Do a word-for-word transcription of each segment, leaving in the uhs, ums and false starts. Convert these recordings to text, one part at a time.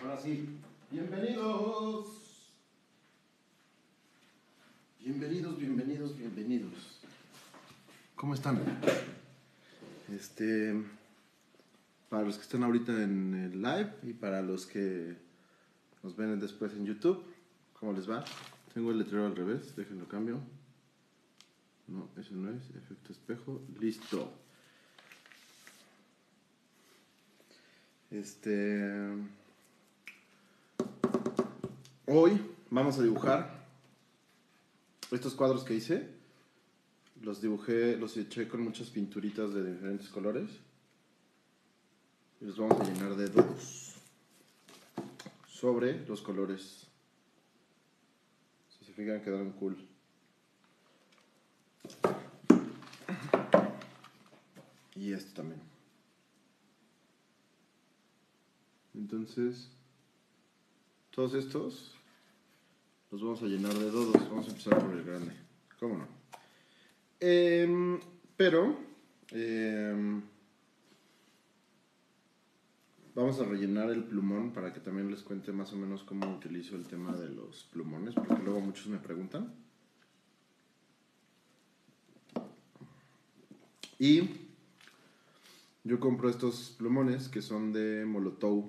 Ahora sí, bienvenidos. Bienvenidos, bienvenidos, bienvenidos. ¿Cómo están? Este, para los que están ahorita en el live y para los que nos ven después en YouTube, ¿cómo les va? Tengo el letrero al revés, déjenlo cambio. No, eso no es, efecto espejo, listo. Este, hoy vamos a dibujar estos cuadros que hice. Los dibujé, los eché con muchas pinturitas de diferentes colores y los vamos a llenar de dodos sobre los colores. Si se fijan, quedaron cool. Y este también. Entonces, todos estos los vamos a llenar de dodos. Vamos a empezar por el grande. ¿Cómo no? Eh, pero eh, vamos a rellenar el plumón para que también les cuente más o menos cómo utilizo el tema de los plumones, porque luego muchos me preguntan. Y yo compro estos plumones que son de Molotow,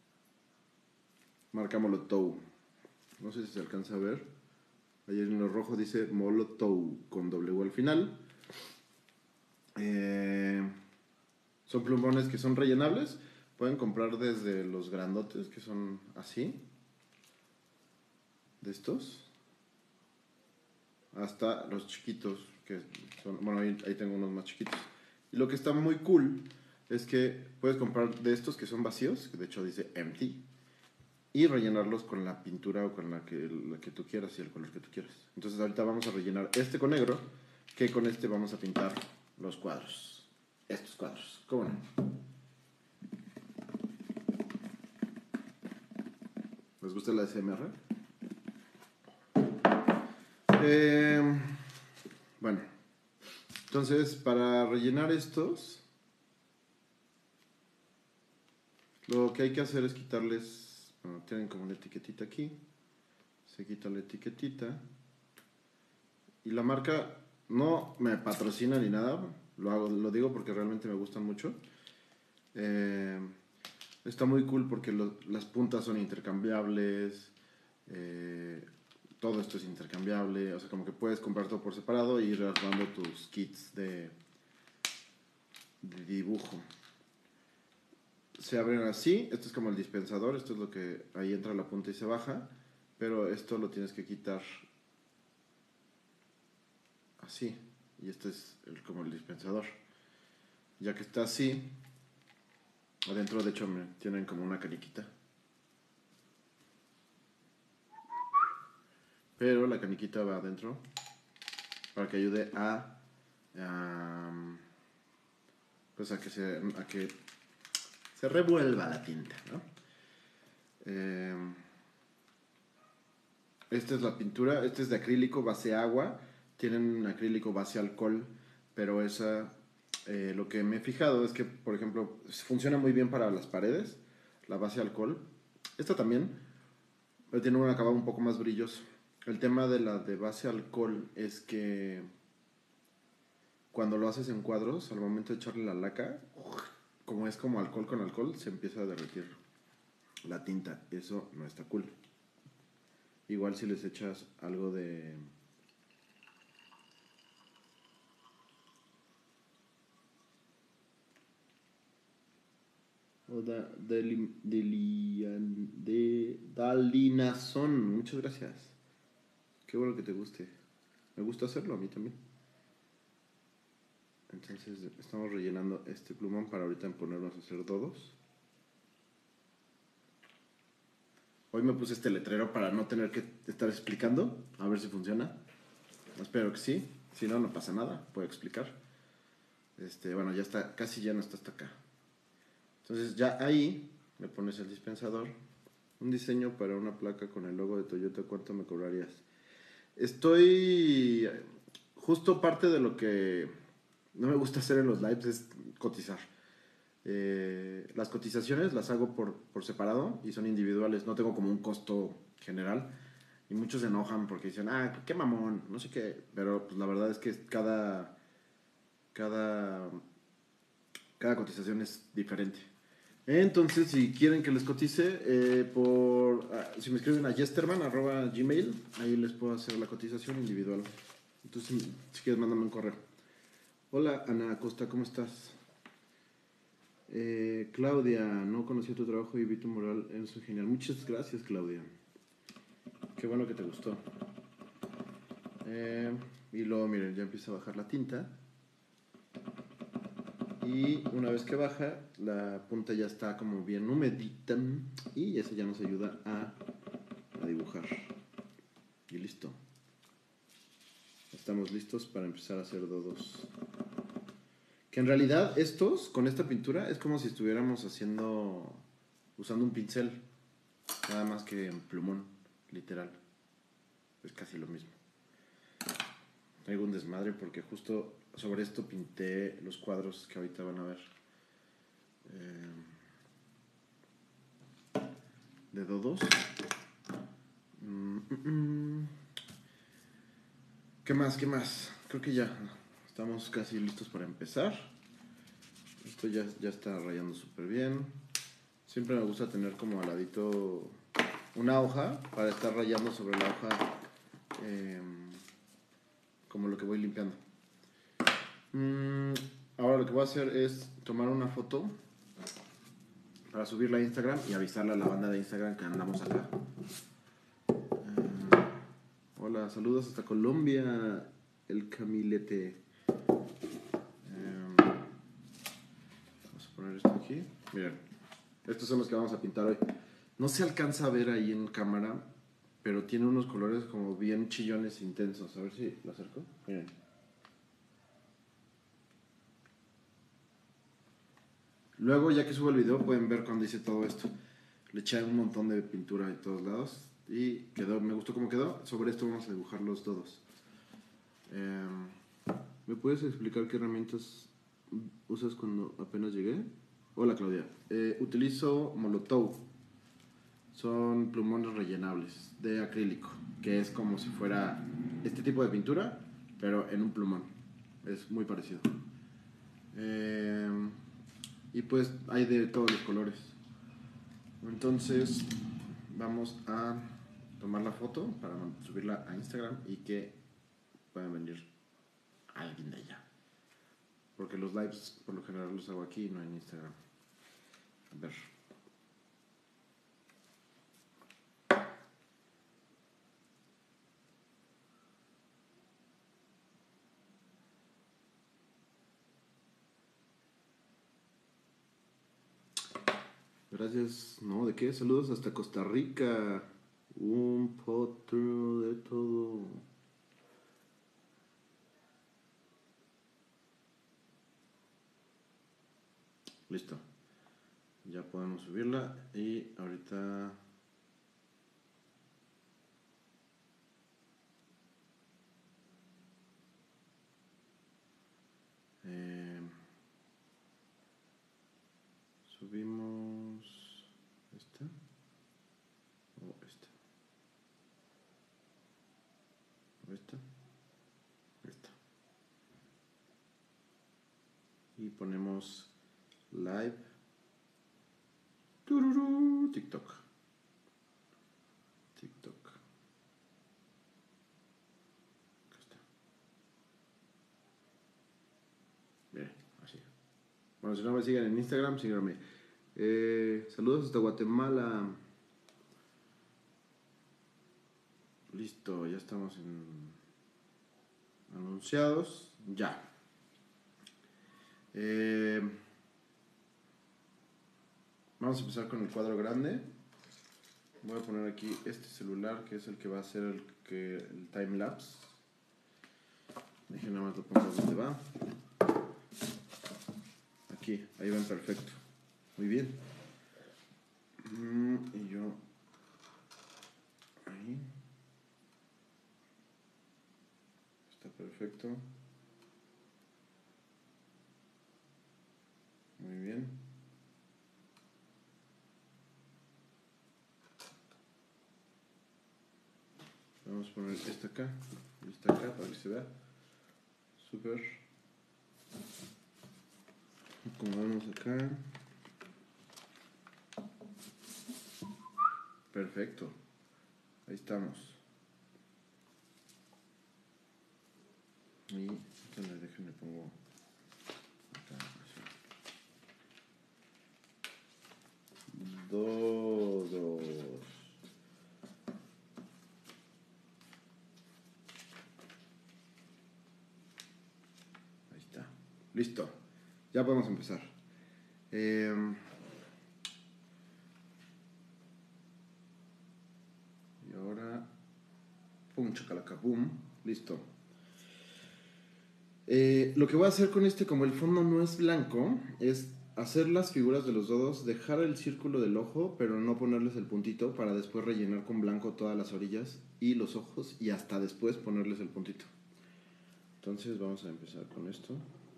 marca Molotow. No sé si se alcanza a ver. Ahí en lo rojo dice Molotow con W al final. Eh, son plumones que son rellenables. Pueden comprar desde los grandotes, que son así, de estos, hasta los chiquitos, que son, bueno, ahí, ahí tengo unos más chiquitos. Y lo que está muy cool es que puedes comprar de estos que son vacíos, que de hecho dice empty, y rellenarlos con la pintura o con la que, la que tú quieras y el color que tú quieras. Entonces ahorita vamos a rellenar este con negro, que con este vamos a pintar los cuadros. Estos cuadros, ¿cómo no? ¿Les gusta la A S M R? Eh, bueno, entonces para rellenar estos, lo que hay que hacer es quitarles, bueno, tienen como una etiquetita aquí, se quita la etiquetita y la marca no me patrocina ni nada, lo hago, lo digo porque realmente me gustan mucho. Eh, está muy cool porque lo, las puntas son intercambiables, eh, todo esto es intercambiable, o sea, como que puedes comprar todo por separado y ir armando tus kits de, de dibujo. Se abren así, esto es como el dispensador, esto es lo que ahí entra la punta y se baja, pero esto lo tienes que quitar así, y este es el, como el dispensador. Ya que está así, adentro de hecho me tienen como una caniquita, pero la caniquita va adentro para que ayude a, a pues a que se a que se revuelva la tinta, ¿no? Eh, esta es la pintura, este es de acrílico base agua, tienen un acrílico base alcohol, pero esa, eh, lo que me he fijado es que, por ejemplo, funciona muy bien para las paredes, la base alcohol. Esta también, pero tiene un acabado un poco más brilloso. El tema de la de base alcohol es que cuando lo haces en cuadros, al momento de echarle la laca, como es como alcohol con alcohol, se empieza a derretir la tinta. Eso no está cool. Igual si les echas algo de... O da, de, de, de dalinazón. Muchas gracias. Qué bueno que te guste. Me gusta hacerlo, a mí también. Entonces estamos rellenando este plumón para ahorita ponernos a hacer dodos. Hoy me puse este letrero para no tener que estar explicando. A ver si funciona. Espero que sí. Si no, no pasa nada. Puedo explicar. Este, bueno, ya está, casi ya no está hasta acá. Entonces ya ahí me pones el dispensador. Un diseño para una placa con el logo de Toyota, ¿cuánto me cobrarías? Estoy... Justo parte de lo que no me gusta hacer en los lives es cotizar. Eh, las cotizaciones las hago por, por separado y son individuales, no tengo como un costo general. Y muchos se enojan porque dicen, ah, qué mamón, no sé qué. Pero pues la verdad es que cada, cada, cada cotización es diferente. Entonces, si quieren que les cotice, eh, por, ah, si me escriben a yesterman arroba gmail, ahí les puedo hacer la cotización individual. Entonces, si, si quieres, mándame un correo. Hola, Ana Acosta, ¿cómo estás? Eh, Claudia, no conocí tu trabajo y vi tu mural, es genial. Muchas gracias, Claudia. Qué bueno que te gustó. Eh, y luego, miren, ya empieza a bajar la tinta. Y una vez que baja, la punta ya está como bien humedita. Y eso ya nos ayuda a, a dibujar. Y listo. Estamos listos para empezar a hacer dodos. Que en realidad estos, con esta pintura, es como si estuviéramos haciendo, usando un pincel. Nada más que en plumón, literal. Es casi lo mismo. Traigo un desmadre porque justo sobre esto pinté los cuadros que ahorita van a ver. Eh, de dodos. Mm, mm, mm. ¿Qué más? ¿Qué más? Creo que ya estamos casi listos para empezar. Esto ya, ya está rayando súper bien. Siempre me gusta tener como al ladito una hoja para estar rayando sobre la hoja eh, como lo que voy limpiando. Mm, ahora lo que voy a hacer es tomar una foto para subirla a Instagram y avisarle a la banda de Instagram que andamos acá. Eh, hola, saludos hasta Colombia, el Camilete. Eh, vamos a poner esto aquí. Miren, estos son los que vamos a pintar hoy. No se alcanza a ver ahí en cámara, pero tiene unos colores como bien chillones intensos. A ver si lo acerco. Miren. Luego, ya que subo el video, pueden ver cuando hice todo esto. Le eché un montón de pintura de todos lados y quedó, me gustó cómo quedó. Sobre esto vamos a dibujar los dodos. Eh, ¿Me puedes explicar qué herramientas usas cuando apenas llegué? Hola, Claudia. Eh, utilizo Molotov. Son plumones rellenables de acrílico, que es como si fuera este tipo de pintura, pero en un plumón. Es muy parecido. Eh, y pues hay de todos los colores. Entonces vamos a tomar la foto para subirla a Instagram y que puedan venir alguien de allá. Porque los lives por lo general los hago aquí y no en Instagram. A ver. Gracias. No, ¿de qué? Saludos hasta Costa Rica. Un potro de todo. Listo. Ya podemos subirla y ahorita... Eh, subimos esta o esta o esta, esta y ponemos live tururú, TikTok TikTok acá está. Bien, así. Bueno, si no me siguen en Instagram, síganme. Eh, saludos hasta Guatemala. Listo, ya estamos en anunciados. Ya. Eh, vamos a empezar con el cuadro grande. Voy a poner aquí este celular que es el que va a hacer el, que, el time lapse. Dejen nada más lo pongo donde va. Aquí, ahí van perfecto. Muy bien. Mm, y yo ahí. Está perfecto. Muy bien. Vamos a poner esta acá y esta acá para que se vea. Súper. Acomodamos acá. Perfecto. Ahí estamos. Y entonces déjenme pongo acá, así. Dos, dos. Ahí está. Listo. Ya podemos empezar. Eh, y ahora, pum, chacalaca, boom. Listo. Eh, lo que voy a hacer con este, como el fondo no es blanco, es hacer las figuras de los dedos, dejar el círculo del ojo, pero no ponerles el puntito para después rellenar con blanco todas las orillas y los ojos y hasta después ponerles el puntito. Entonces vamos a empezar con esto.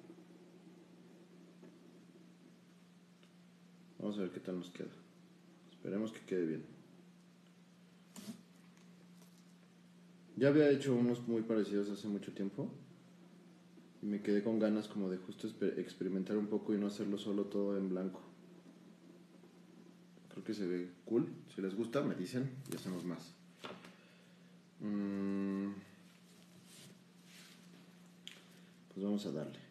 Vamos a ver qué tal nos queda. Esperemos que quede bien. Ya había hecho unos muy parecidos hace mucho tiempo. Y me quedé con ganas como de justo experimentar un poco y no hacerlo solo todo en blanco. Creo que se ve cool. Si les gusta, me dicen y hacemos más. Mm, pues vamos a darle.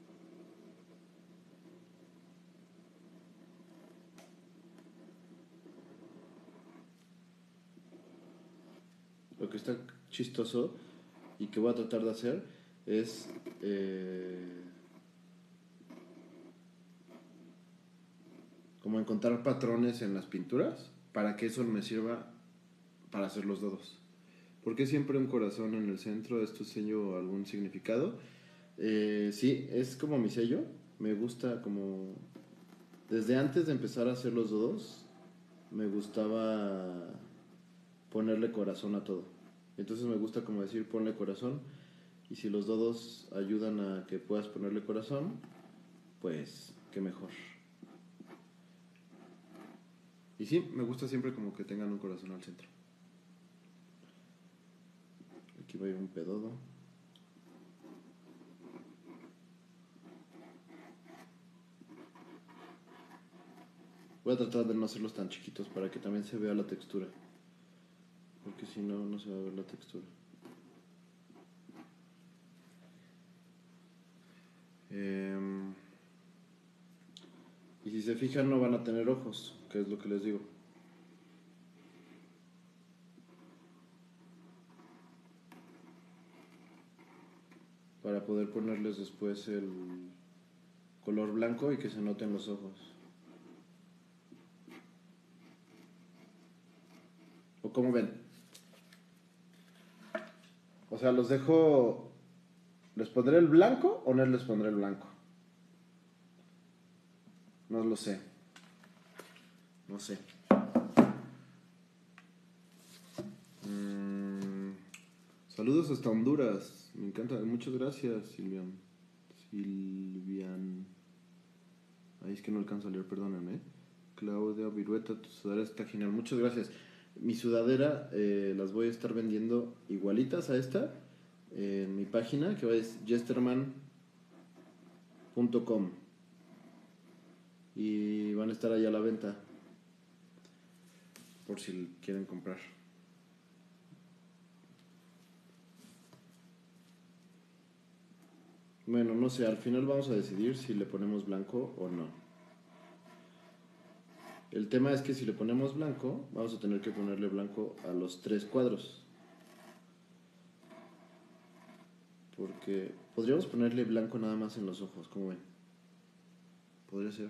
Lo que está chistoso y que voy a tratar de hacer es eh, como encontrar patrones en las pinturas para que eso me sirva para hacer los dedos. ¿Por qué siempre un corazón en el centro? ¿Esto sello algún significado? Eh, sí, es como mi sello. Me gusta como... Desde antes de empezar a hacer los dedos, me gustaba ponerle corazón a todo. Entonces me gusta como decir ponle corazón. Y si los dedos ayudan a que puedas ponerle corazón, pues qué mejor. Y sí, me gusta siempre como que tengan un corazón al centro. Aquí va a ir un pedodo. Voy a tratar de no hacerlos tan chiquitos para que también se vea la textura. Porque si no, no se va a ver la textura. Eh, y si se fijan, no van a tener ojos, que es lo que les digo. Para poder ponerles después el color blanco y que se noten los ojos. ¿O cómo ven? O sea, los dejo... ¿Les pondré el blanco o no les pondré el blanco? No lo sé. No sé. Mm, saludos hasta Honduras. Me encanta. Muchas gracias, Silvian. Silvian. Ahí es que no alcanzo a leer, perdónenme. Claudia Virueta, tu sudadera está genial. Muchas gracias. Mi sudadera eh, las voy a estar vendiendo igualitas a esta eh, en mi página, que es jesterman punto com. Y van a estar ahí a la venta. Por si quieren comprar. Bueno, no sé, al final vamos a decidir si le ponemos blanco o no. El tema es que si le ponemos blanco, vamos a tener que ponerle blanco a los tres cuadros. Porque podríamos ponerle blanco nada más en los ojos, ¿cómo ven? Podría ser.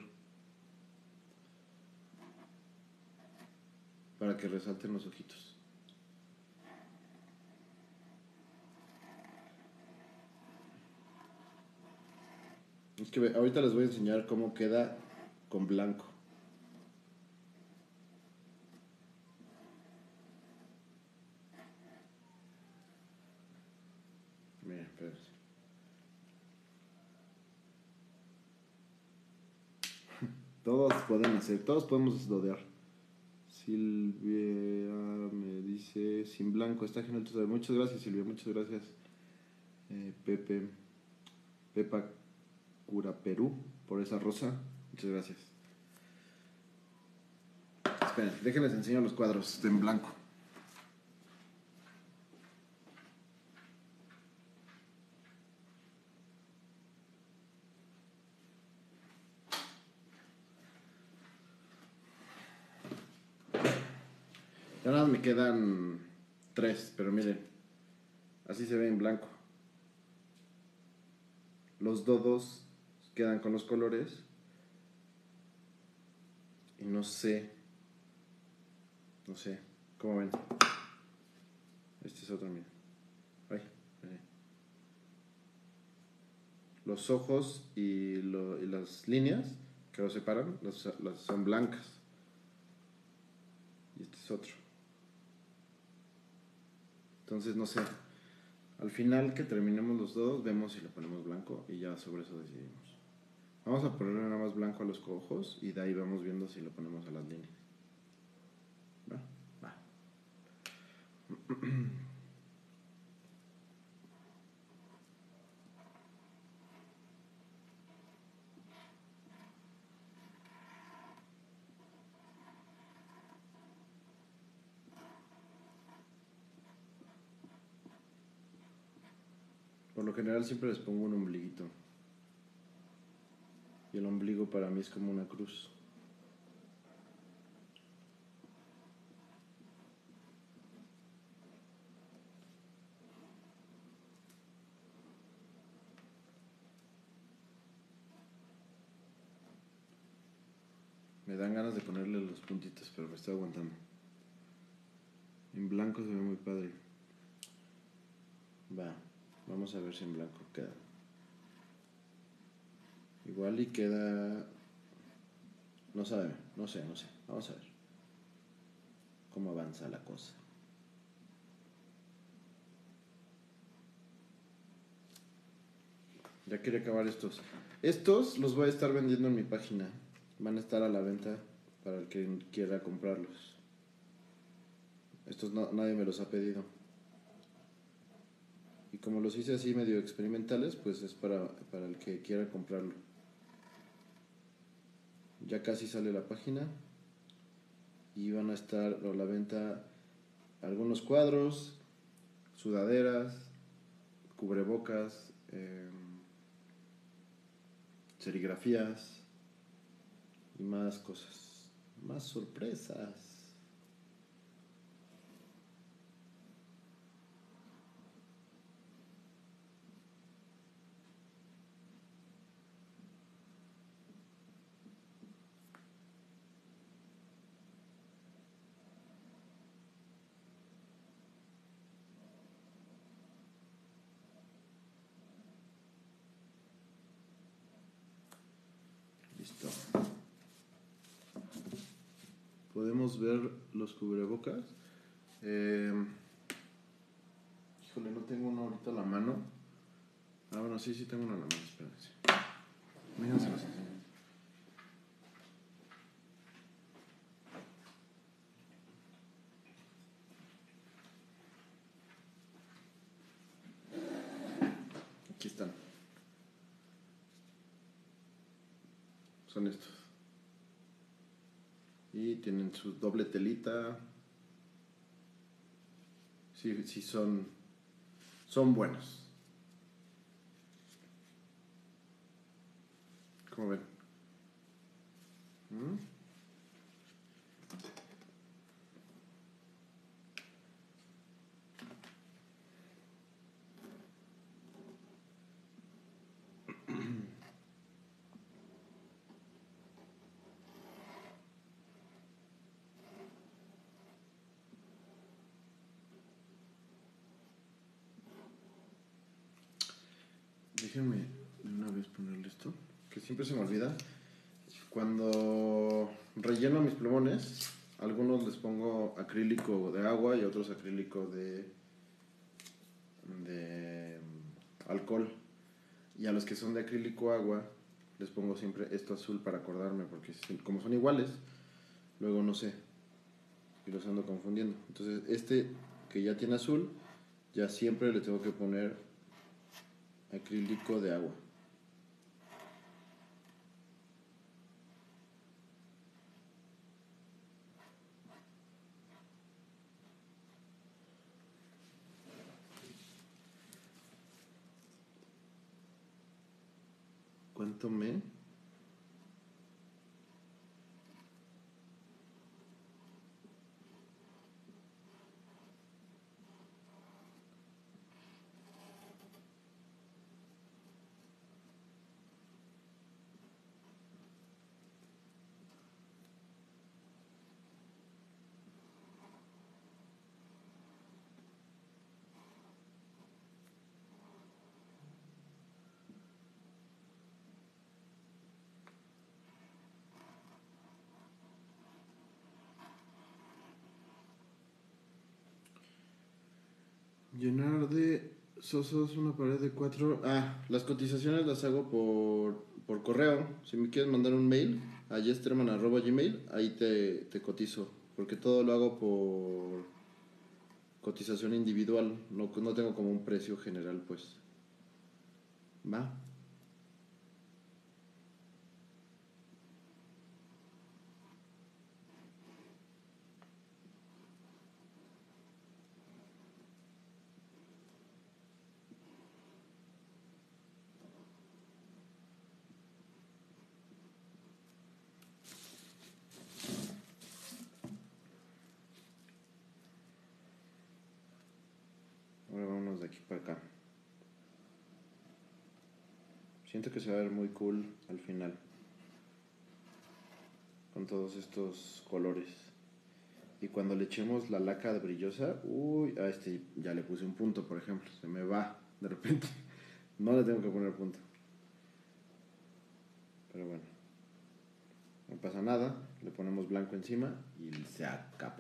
Para que resalten los ojitos. Es que ahorita les voy a enseñar cómo queda con blanco. Miren, espérense. Todos pueden hacer, todos podemos dodear. Silvia me dice, sin blanco, está genial tu sabor. Muchas gracias, Silvia, muchas gracias. Eh, Pepe, Pepa Cura Perú, por esa rosa. Muchas gracias. Esperen, déjenles enseño los cuadros en blanco. Ya nada más me quedan tres, pero miren, así se ve en blanco. Los dodos quedan con los colores. Y no sé, no sé, ¿cómo ven? Este es otro, miren. Ay, ay. Los ojos y, lo, y las líneas que los separan las, las son blancas. Y este es otro. Entonces, no sé. Al final que terminemos los dos, vemos si le ponemos blanco y ya sobre eso decidimos. Vamos a ponerle nada más blanco a los ojos y de ahí vamos viendo si lo ponemos a las líneas. ¿Va? Va. Por lo general siempre les pongo un ombliguito. Y el ombligo para mí es como una cruz. Me dan ganas de ponerle los puntitos, pero me estoy aguantando. En blanco se ve muy padre. Va, vamos a ver si en blanco queda. Igual y queda... No sabe, no sé, no sé. Vamos a ver cómo avanza la cosa. Ya quería acabar estos. Estos los voy a estar vendiendo en mi página. Van a estar a la venta para el que quiera comprarlos. Estos no, nadie me los ha pedido. Y como los hice así medio experimentales, pues es para, para el que quiera comprarlo. Ya casi sale la página. Y van a estar a la venta algunos cuadros, sudaderas, cubrebocas, eh, serigrafías y más cosas, más sorpresas. Listo. Podemos ver los cubrebocas. Eh, híjole, no tengo uno ahorita a la mano. Ah, bueno, sí, sí tengo uno a la mano, espérense. Miren, se los enseño. Aquí están. Son estos. Y tienen su doble telita. Sí, sí son, son buenos. ¿Cómo ven? ¿Mm? Déjenme una vez ponerle esto, que siempre se me olvida. Cuando relleno mis plumones, algunos les pongo acrílico de agua y otros acrílico de, de alcohol. Y a los que son de acrílico agua, les pongo siempre esto azul para acordarme, porque como son iguales, luego no sé. y los ando confundiendo. Entonces este que ya tiene azul, ya siempre le tengo que poner acrílico de agua. ¿Cuánto me? Llenar de sosos una pared de cuatro. Ah, las cotizaciones las hago por, por correo. Si me quieres mandar un mail a yesterman arroba gmail, ahí te, te cotizo. Porque todo lo hago por cotización individual. No, no tengo como un precio general, pues. Va. Ahora vámonos de aquí para acá. Siento que se va a ver muy cool al final. Con todos estos colores. Y cuando le echemos la laca de brillosa, uy, a este ya le puse un punto, por ejemplo. Se me va de repente. No le tengo que poner punto. Pero bueno, no pasa nada. Le ponemos blanco encima y se acabó.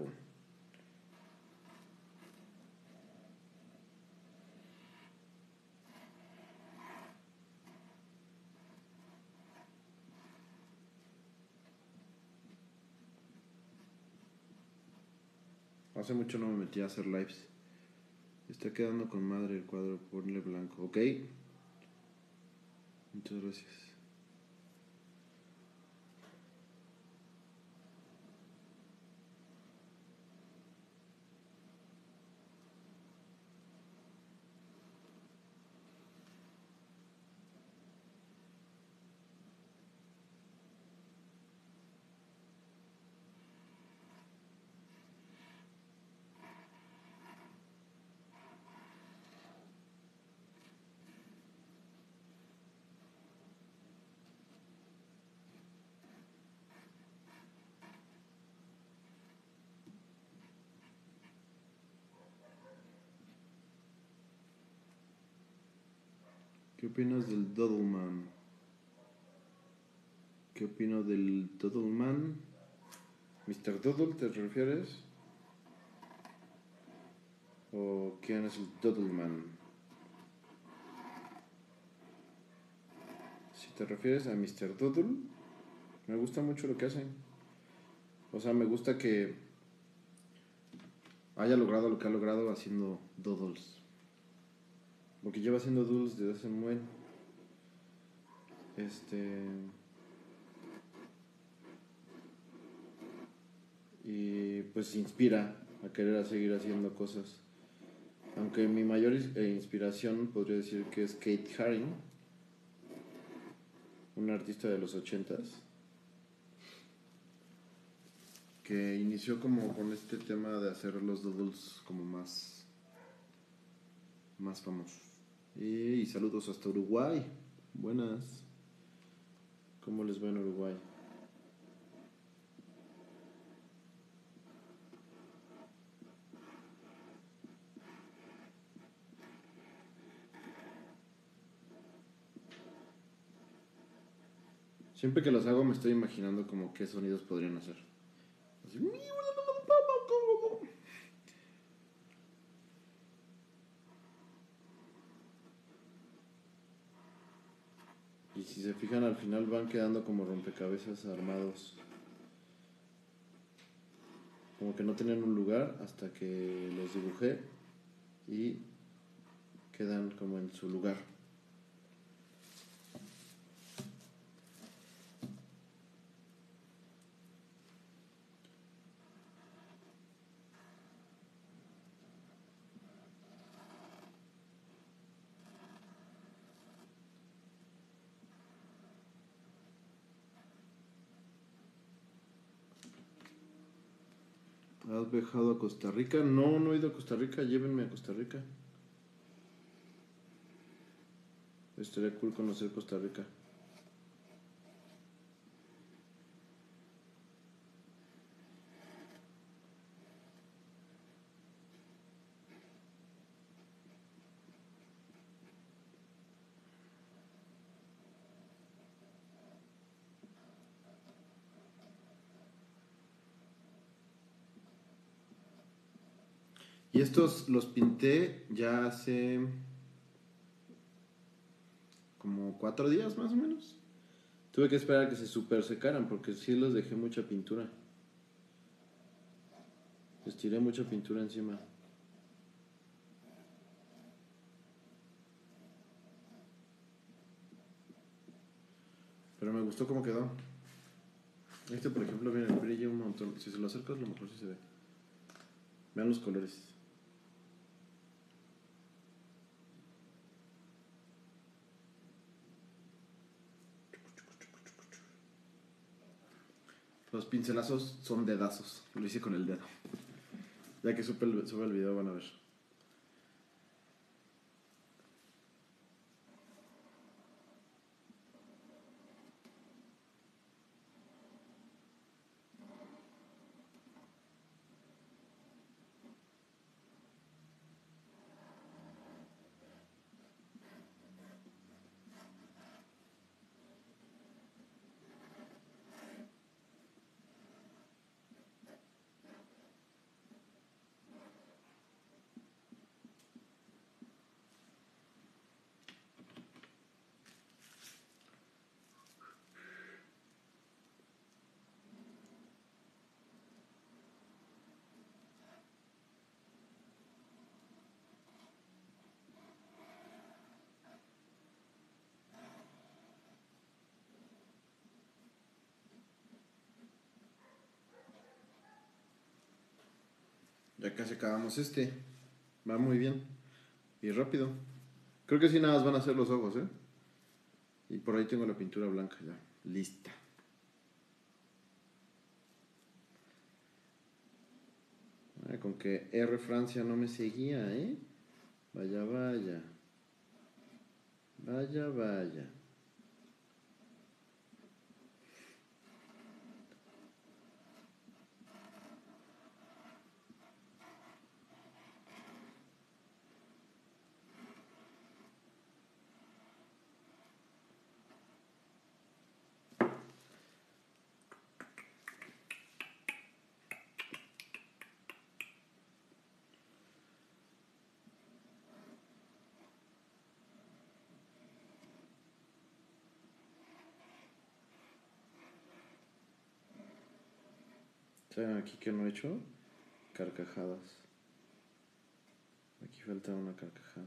Hace mucho no me metí a hacer lives. Está quedando con madre el cuadro, ponle blanco. Ok. Muchas gracias. ¿Qué opinas del Doodleman? ¿Qué opino del Doodleman? ¿mister Doodle te refieres? ¿O quién es el Doodleman? Si te refieres a mister Doodle, me gusta mucho lo que hacen. O sea, me gusta que haya logrado lo que ha logrado haciendo doodles. Porque lleva haciendo doodles desde hace un buen. Este. Y pues inspira a querer a seguir haciendo cosas. Aunque mi mayor inspiración podría decir que es Kate Haring, una artista de los ochentas, que inició como con este tema de hacer los doodles como más, más famosos. Y, y saludos hasta Uruguay. Buenas. ¿Cómo les va en Uruguay? Siempre que los hago me estoy imaginando como qué sonidos podrían hacer. Así. Y si se fijan al final van quedando como rompecabezas armados. como que no tenían un lugar hasta que los dibujé y quedan como en su lugar. ¿Has viajado a Costa Rica? No, no he ido a Costa Rica. Llévenme a Costa Rica. Estaría cool conocer Costa Rica. Y estos los pinté ya hace como cuatro días más o menos. Tuve que esperar a que se super secaran porque sí los dejé mucha pintura. Les tiré mucha pintura encima. Pero me gustó cómo quedó. Este, por ejemplo, miren, brilla un montón. Si se lo acercas, a lo mejor sí se ve. Vean los colores. Los pincelazos son dedazos. Lo hice con el dedo. Ya que sube el, sube el video van a ver. Ya casi acabamos este. Va muy bien. Y rápido. Creo que sí nada más van a hacer los ojos, ¿eh? Y por ahí tengo la pintura blanca ya. Lista. Ah, con que R Francia no me seguía, ¿eh? Vaya, vaya. Vaya, vaya. ¿Saben aquí que no he hecho? Carcajadas. Aquí falta una carcajada.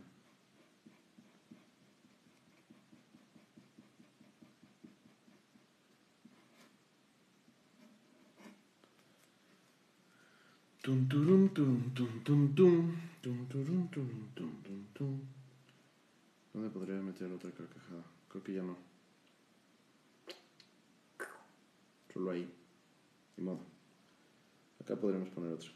Tum turum tum tum tum tum tum turum tum tum tum tum. ¿Dónde podría meter otra carcajada? Creo que ya no. Solo ahí. Ni modo. Acá podremos poner otro.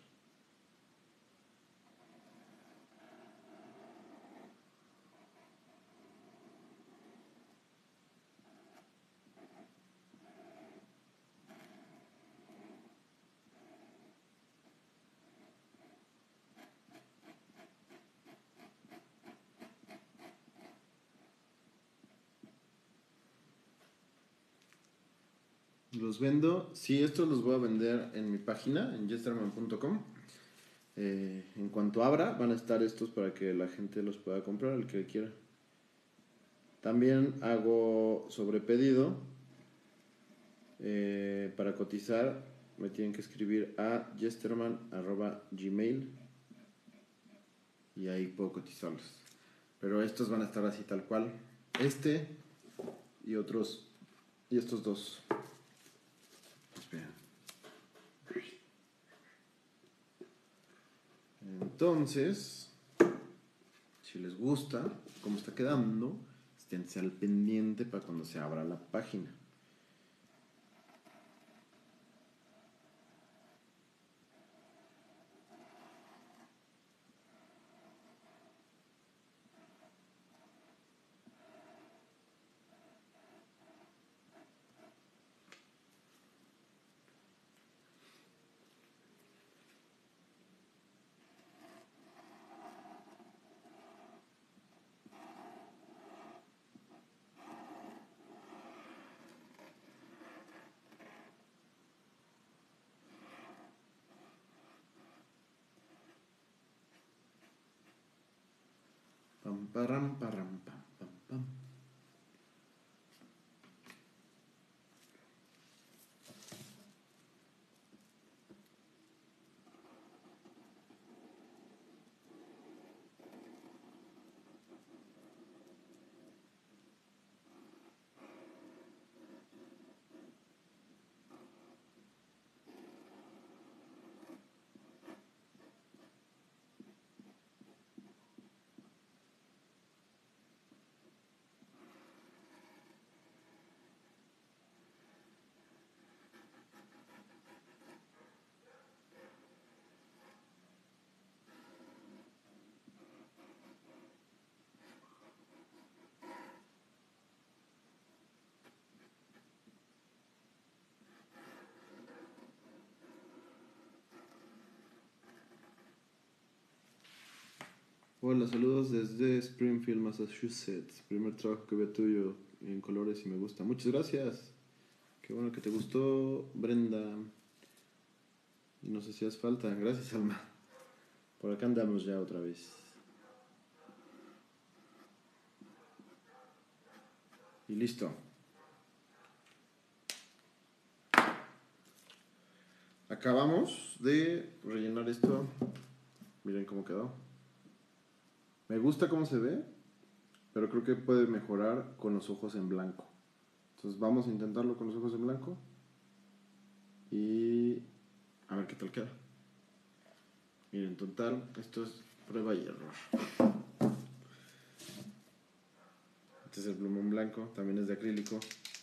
Los vendo. Sí, estos los voy a vender en mi página, en yesterman punto com. Eh, en cuanto abra, van a estar estos para que la gente los pueda comprar, el que quiera. También hago sobre pedido eh, para cotizar. me tienen que escribir a jesterman arroba gmail y ahí puedo cotizarlos. Pero estos van a estar así tal cual. Este y otros, y estos dos. Espera. Entonces, si les gusta cómo está quedando, esténse al pendiente para cuando se abra la página. Pam, param, param, pam, pam, pam. Hola, saludos desde Springfield, Massachusetts. Primer trabajo que veo tuyo en colores y me gusta. Muchas gracias. Qué bueno que te gustó, Brenda. Y nos hacías falta. Gracias, Alma. Por acá andamos ya otra vez. Y listo. Acabamos de rellenar esto. Miren cómo quedó. Me gusta cómo se ve, pero creo que puede mejorar con los ojos en blanco. Entonces vamos a intentarlo con los ojos en blanco y a ver qué tal queda. Miren, total, esto es prueba y error. Este es el plumón blanco, también es de acrílico.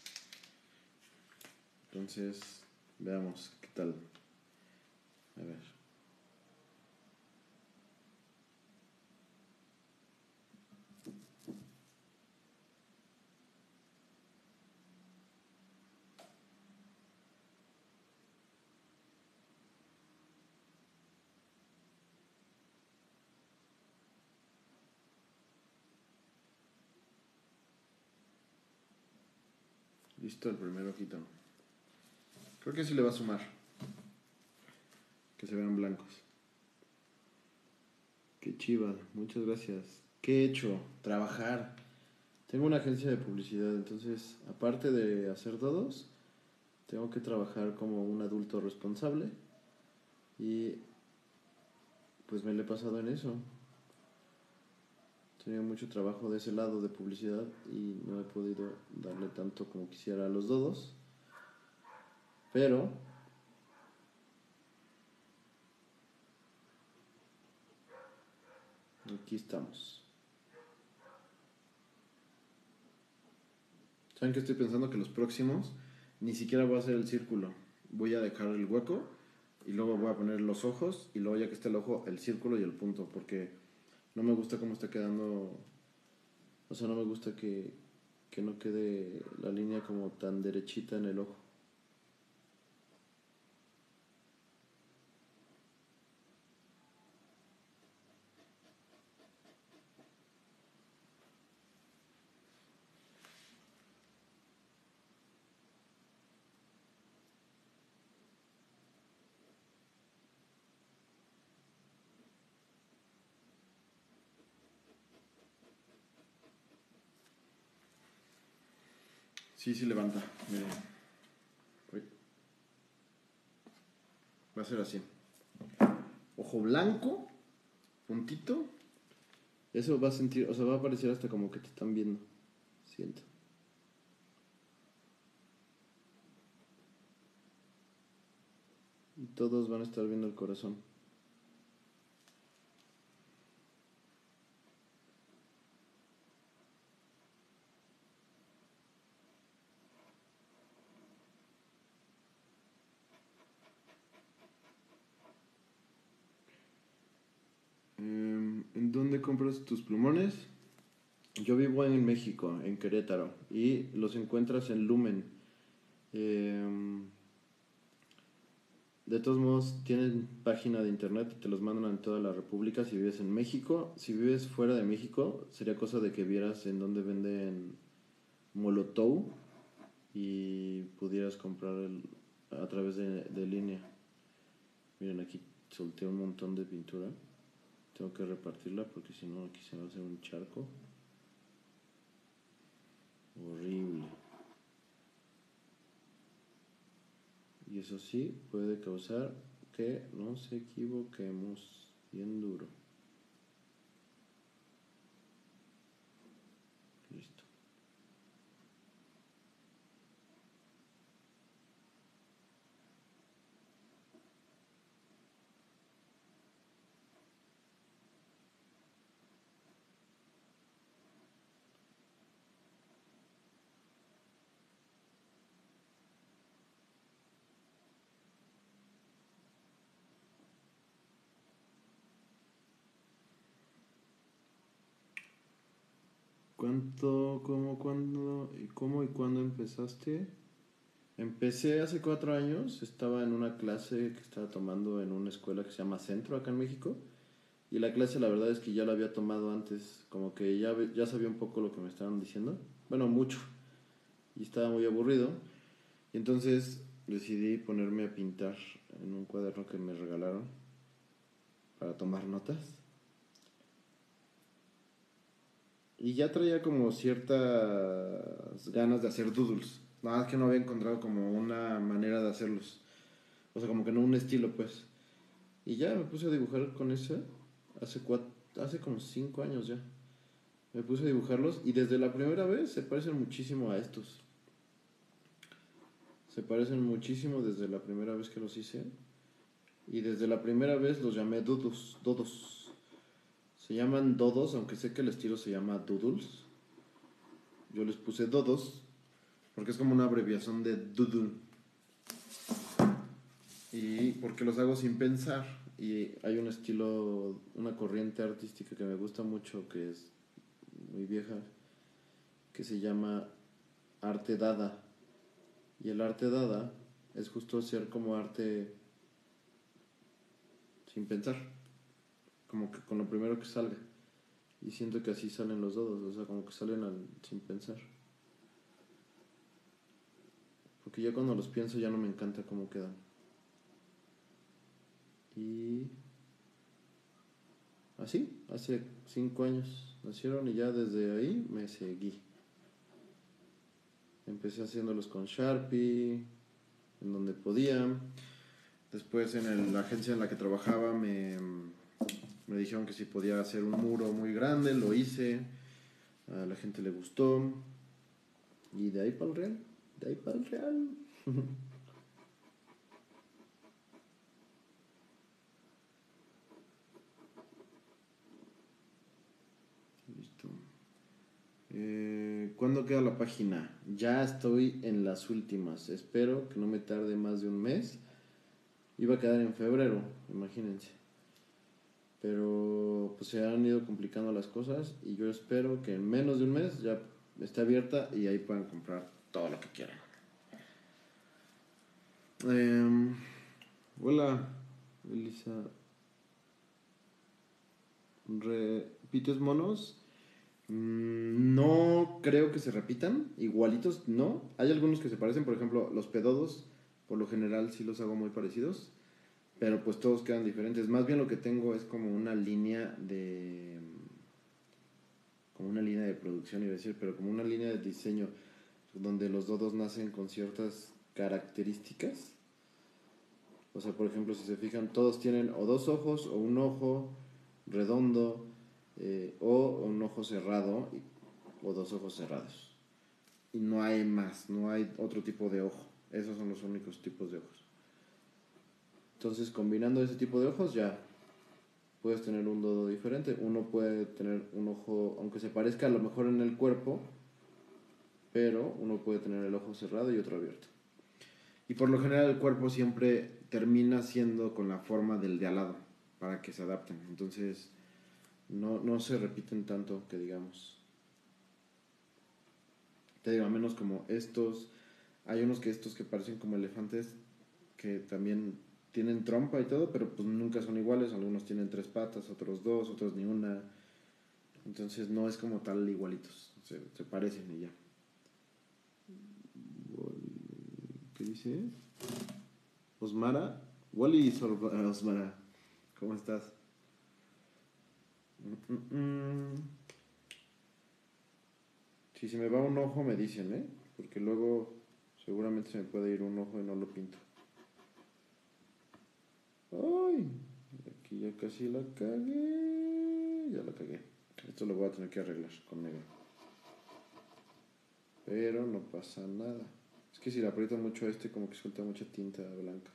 Entonces, veamos qué tal. A ver. Listo el primer ojito. Creo que sí le va a sumar. Que se vean blancos. Qué chiva, muchas gracias. ¿Qué he hecho? Trabajar. Tengo una agencia de publicidad, entonces, aparte de hacer todos, tengo que trabajar como un adulto responsable. Y pues me lo he pasado en eso. He tenido mucho trabajo de ese lado de publicidad y no he podido darle tanto como quisiera a los dodos. Pero aquí estamos. ¿Saben qué estoy pensando? Que los próximos ni siquiera voy a hacer el círculo. Voy a dejar el hueco y luego voy a poner los ojos y luego ya que esté el ojo, el círculo y el punto. Porque no me gusta cómo está quedando. O sea, no me gusta que, que no quede la línea como tan derechita en el ojo. Sí, sí levanta. Miren. Uy. Va a ser así. Ojo blanco, puntito. Eso va a sentir, o sea, va a parecer hasta como que te están viendo. Siento. Y todos van a estar viendo el corazón. ¿En dónde compras tus plumones? Yo vivo en México, en Querétaro, y los encuentras en Lumen. Eh, de todos modos, tienen página de internet y te los mandan en toda la República si vives en México. Si vives fuera de México, sería cosa de que vieras en dónde venden Molotov y pudieras comprar el, a través de, de línea. Miren, aquí solté un montón de pintura. Tengo que repartirla porque si no aquí se va a hacer un charco horrible. Y eso sí puede causar que nos equivoquemos bien duro. Listo. ¿Cuánto, cómo, cuándo, y cómo y cuándo empezaste? Empecé hace cuatro años, estaba en una clase que estaba tomando en una escuela que se llama Centro acá en México. Y la clase la verdad es que ya la había tomado antes, como que ya, ya sabía un poco lo que me estaban diciendo. Bueno, mucho. Y estaba muy aburrido. Y entonces decidí ponerme a pintar en un cuaderno que me regalaron para tomar notas. Y ya traía como ciertas ganas de hacer doodles. Nada más que no había encontrado como una manera de hacerlos. O sea, como que no un estilo, pues. Y ya me puse a dibujar con ese hace, cuatro, hace como cinco años ya. Me puse a dibujarlos y desde la primera vez se parecen muchísimo a estos. Se parecen muchísimo desde la primera vez que los hice. Y desde la primera vez los llamé dodos. dodos. Se llaman dodos, aunque sé que el estilo se llama doodles. Yo les puse dodos porque es como una abreviación de doodle. Y porque los hago sin pensar. Y hay un estilo, una corriente artística que me gusta mucho, que es muy vieja, que se llama arte dada. Y el arte dada es justo hacer como arte sin pensar, como que con lo primero que salga. Y siento que así salen los dodos, o sea, como que salen al, sin pensar. Porque ya cuando los pienso ya no me encanta cómo quedan. Y así, hace cinco años nacieron y ya desde ahí me seguí. Empecé haciéndolos con Sharpie, en donde podía. Después en el, la agencia en la que trabajaba me, me dijeron que si podía hacer un muro muy grande, lo hice. A la gente le gustó. Y de ahí para el real, de ahí para el real. Listo. Eh, ¿Cuándo queda la página? Ya estoy en las últimas. Espero que no me tarde más de un mes. Iba a quedar en febrero, imagínense. Pero pues se han ido complicando las cosas y yo espero que en menos de un mes ya esté abierta y ahí puedan comprar todo lo que quieran. Eh, hola, Elisa. ¿Repites monos? Mm, no creo que se repitan, igualitos no. Hay algunos que se parecen, por ejemplo, los pedodos, por lo general sí los hago muy parecidos, pero pues todos quedan diferentes. Más bien lo que tengo es como una línea de... como una línea de producción, iba a decir, pero como una línea de diseño, donde los dodos nacen con ciertas características O sea, por ejemplo, si se fijan, todos tienen o dos ojos o un ojo redondo eh, o un ojo cerrado y, o dos ojos cerrados. Y no hay más, no hay otro tipo de ojo. Esos son los únicos tipos de ojos. Entonces, combinando ese tipo de ojos ya puedes tener un dodo diferente. Uno puede tener un ojo, aunque se parezca a lo mejor en el cuerpo, pero uno puede tener el ojo cerrado y otro abierto. Y por lo general el cuerpo siempre termina siendo con la forma del de al lado, para que se adapten. Entonces, no, no se repiten tanto, que digamos. Te digo, a menos como estos, hay unos que estos que parecen como elefantes, que también tienen trompa y todo, pero pues nunca son iguales. Algunos tienen tres patas, otros dos, otros ni una. Entonces no es como tal igualitos, se, se parecen y ya. ¿Qué dice? Osmara. Wally Osmara. ¿Cómo estás? Mm, mm, mm. Si se me va un ojo me dicen, ¿eh? Porque luego seguramente se me puede ir un ojo y no lo pinto. ¡Ay! Aquí ya casi la cagué. Ya la cagué. Esto lo voy a tener que arreglar con negro. Pero no pasa nada. Es que si le aprieto mucho a este como que suelta mucha tinta blanca.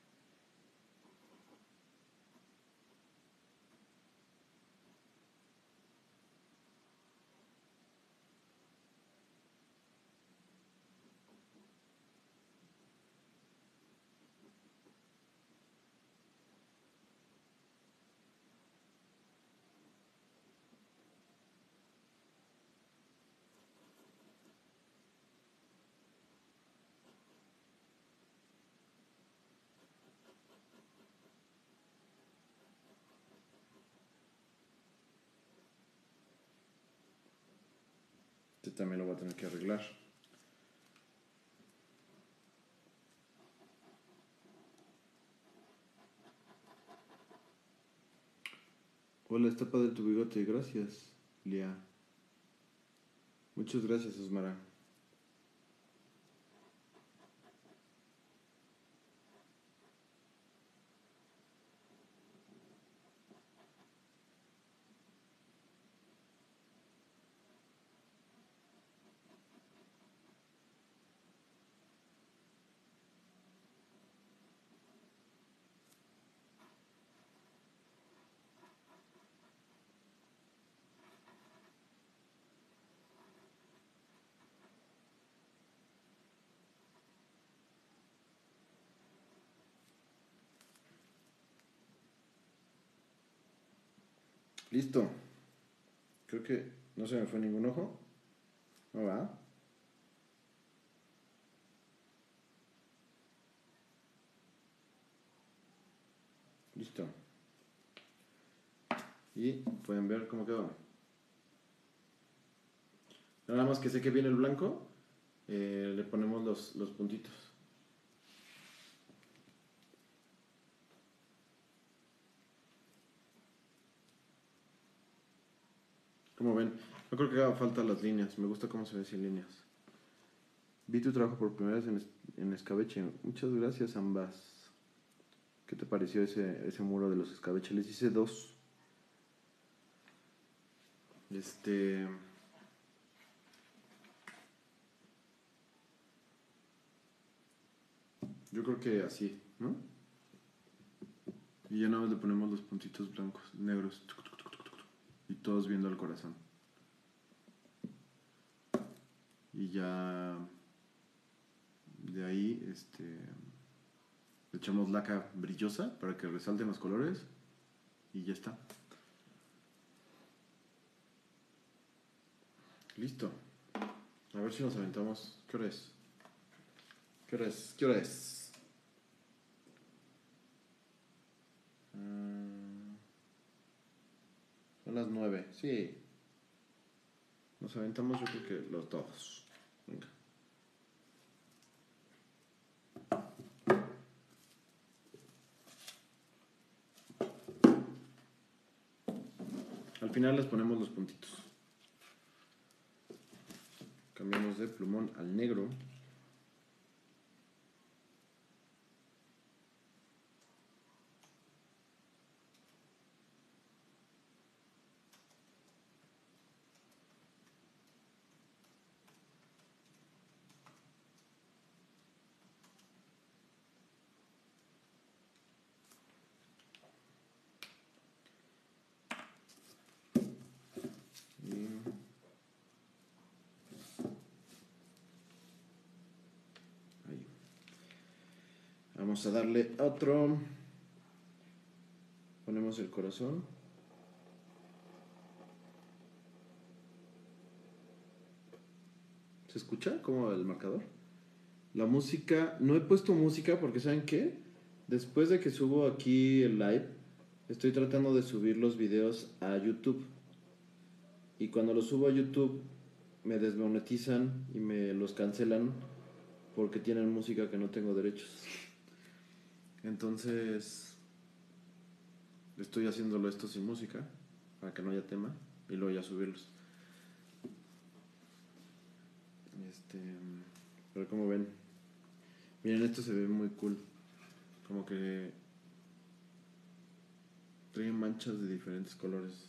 Este también lo voy a tener que arreglar. Hola, está padre tu bigote. Gracias, Lia. Muchas gracias, Osmara. Listo. Creo que no se me fue ningún ojo. ¿No va? Listo. Y pueden ver cómo quedó. Nada más que sé que viene el blanco, eh, le ponemos los, los puntitos. Como ven, no creo que haga falta las líneas. Me gusta cómo se ve sin líneas. Vi tu trabajo por primera vez en, en escabeche. Muchas gracias, ambas. ¿Qué te pareció ese, ese muro de los escabeches? Les hice dos. Este... Yo creo que así, ¿no? Y ya nada más le ponemos los puntitos blancos, negros. Y todos viendo el corazón. Y ya... De ahí, este... le echamos laca brillosa para que resalten los colores. Y ya está. Listo. A ver si nos aventamos. ¿Qué hora es? ¿Qué hora es? ¿Qué hora es? Mm, son las nueve. Sí. Nos aventamos yo creo que los dos. Venga. Al final les ponemos los puntitos. Cambiamos de plumón al negro. Vamos a darle otro. Ponemos el corazón. ¿Se escucha como el marcador? La música, no he puesto música porque ¿saben qué? Después de que subo aquí el live, estoy tratando de subir los videos a YouTube. Y cuando los subo a YouTube me desmonetizan y me los cancelan porque tienen música que no tengo derechos. Entonces estoy haciéndolo esto sin música para que no haya tema y luego ya subirlos. Este, pero como ven, miren, esto se ve muy cool. Como que trae manchas de diferentes colores.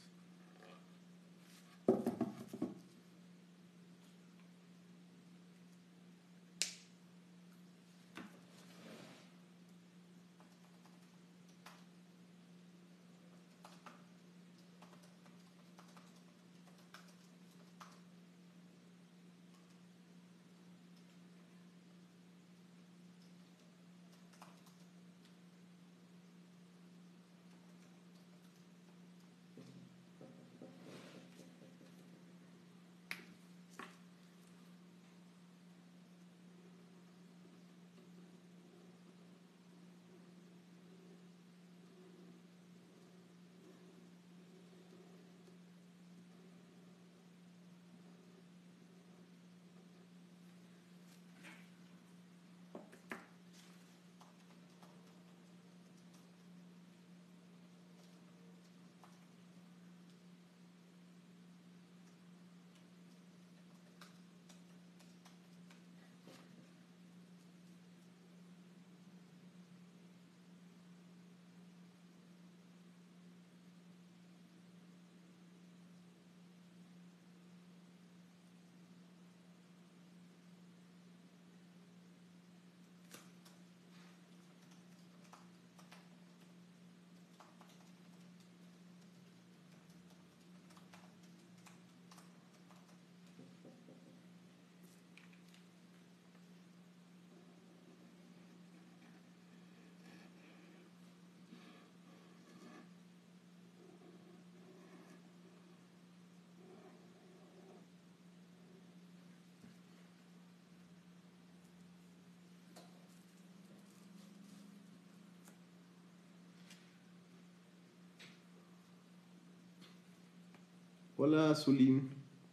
Hola, Zulín.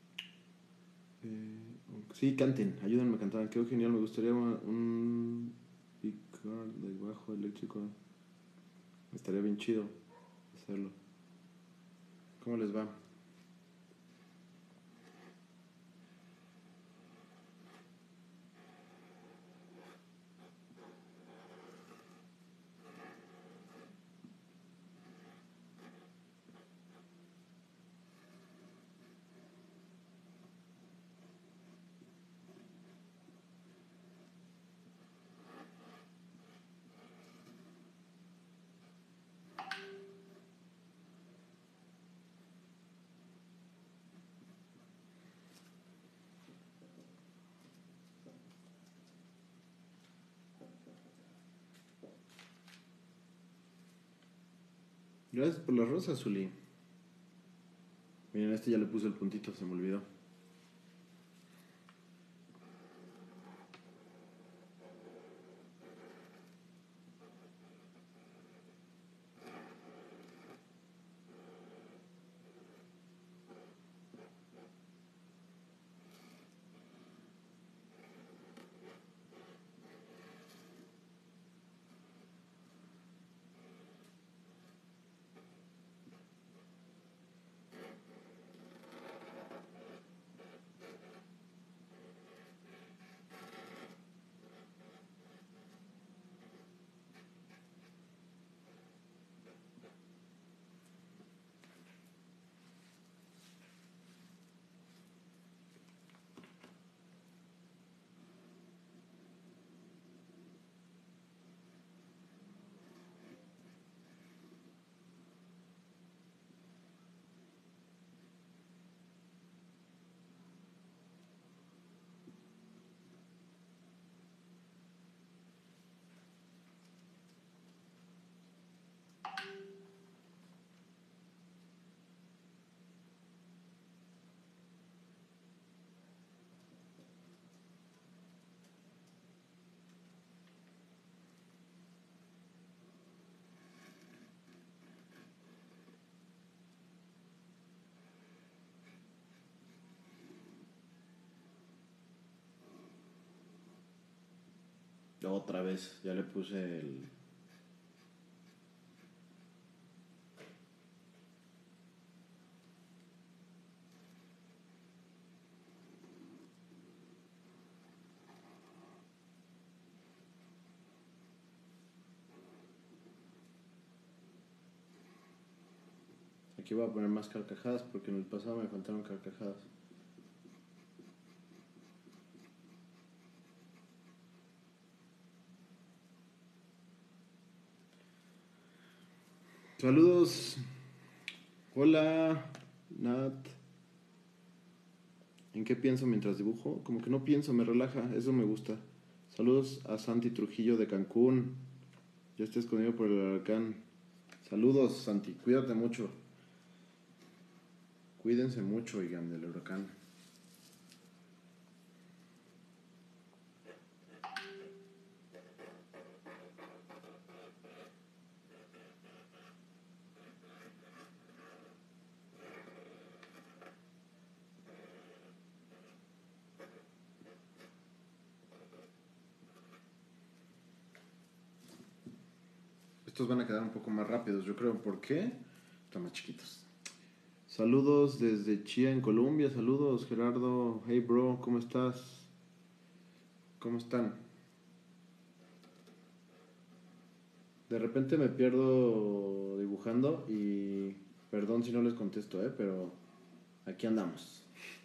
Eh, sí, canten, ayúdenme a cantar. Quedó genial, me gustaría un picar de bajo eléctrico. Estaría bien chido hacerlo. ¿Cómo les va? Gracias por las rosas, Zulín. Miren, a este ya le puse el puntito, se me olvidó. Otra vez, ya le puse el... Aquí voy a poner más carcajadas porque en el pasado me faltaron carcajadas. Saludos. Hola, Nat. ¿En qué pienso mientras dibujo? Como que no pienso, me relaja, eso me gusta. Saludos a Santi Trujillo de Cancún. Ya estoy escondido por el huracán. Saludos, Santi, cuídate mucho. Cuídense mucho, oigan, del huracán. Estos van a quedar un poco más rápidos, yo creo. ¿Por qué? Están más chiquitos. Saludos desde Chía, en Colombia. Saludos, Gerardo. Hey, bro, ¿cómo estás? ¿Cómo están? De repente me pierdo dibujando y perdón si no les contesto, ¿eh? Pero aquí andamos.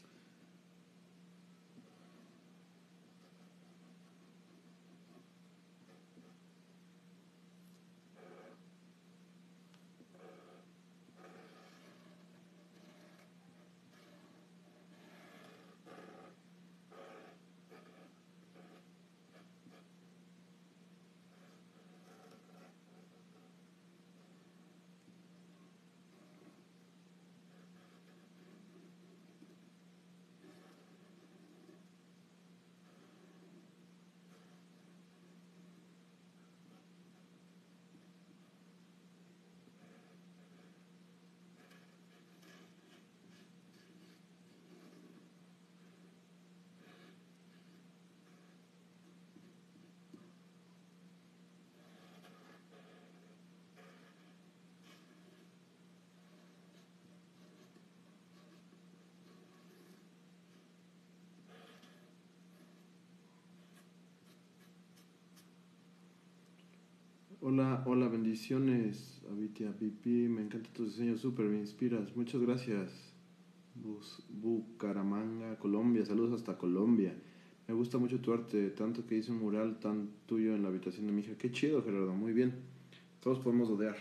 Hola, hola, bendiciones, Abitia Pipi, me encantan tus diseños, súper, me inspiras, muchas gracias. Bus- Bucaramanga, Colombia, saludos hasta Colombia. Me gusta mucho tu arte, tanto que hice un mural tan tuyo en la habitación de mi hija. Qué chido, Gerardo, muy bien. Todos podemos odiar.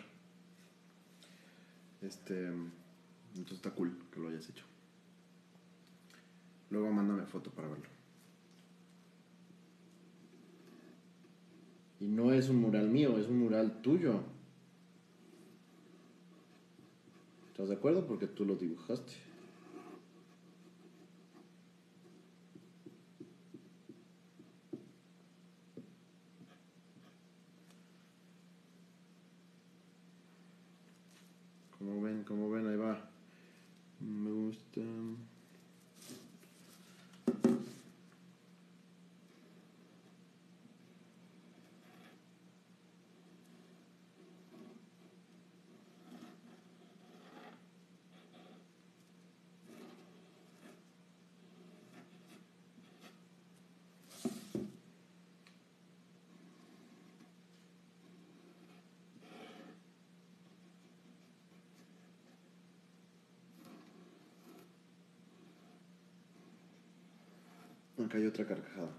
Este, entonces está cool que lo hayas hecho. Luego mándame foto para verlo. Y no es un mural mío, es un mural tuyo. ¿Estás de acuerdo? Porque tú lo dibujaste. Como ven, como ven, ahí va. Me gusta. Acá hay otra carcajada.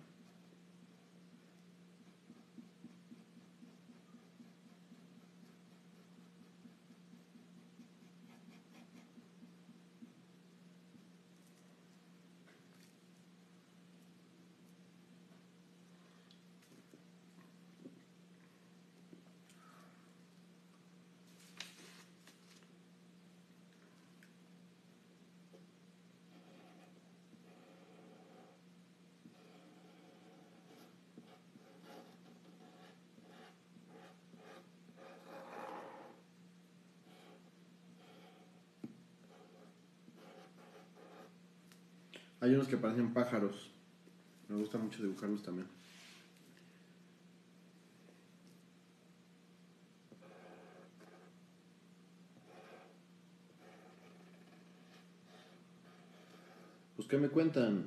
Hay unos que parecen pájaros. Me gusta mucho dibujarlos también. ¿qué me cuentan?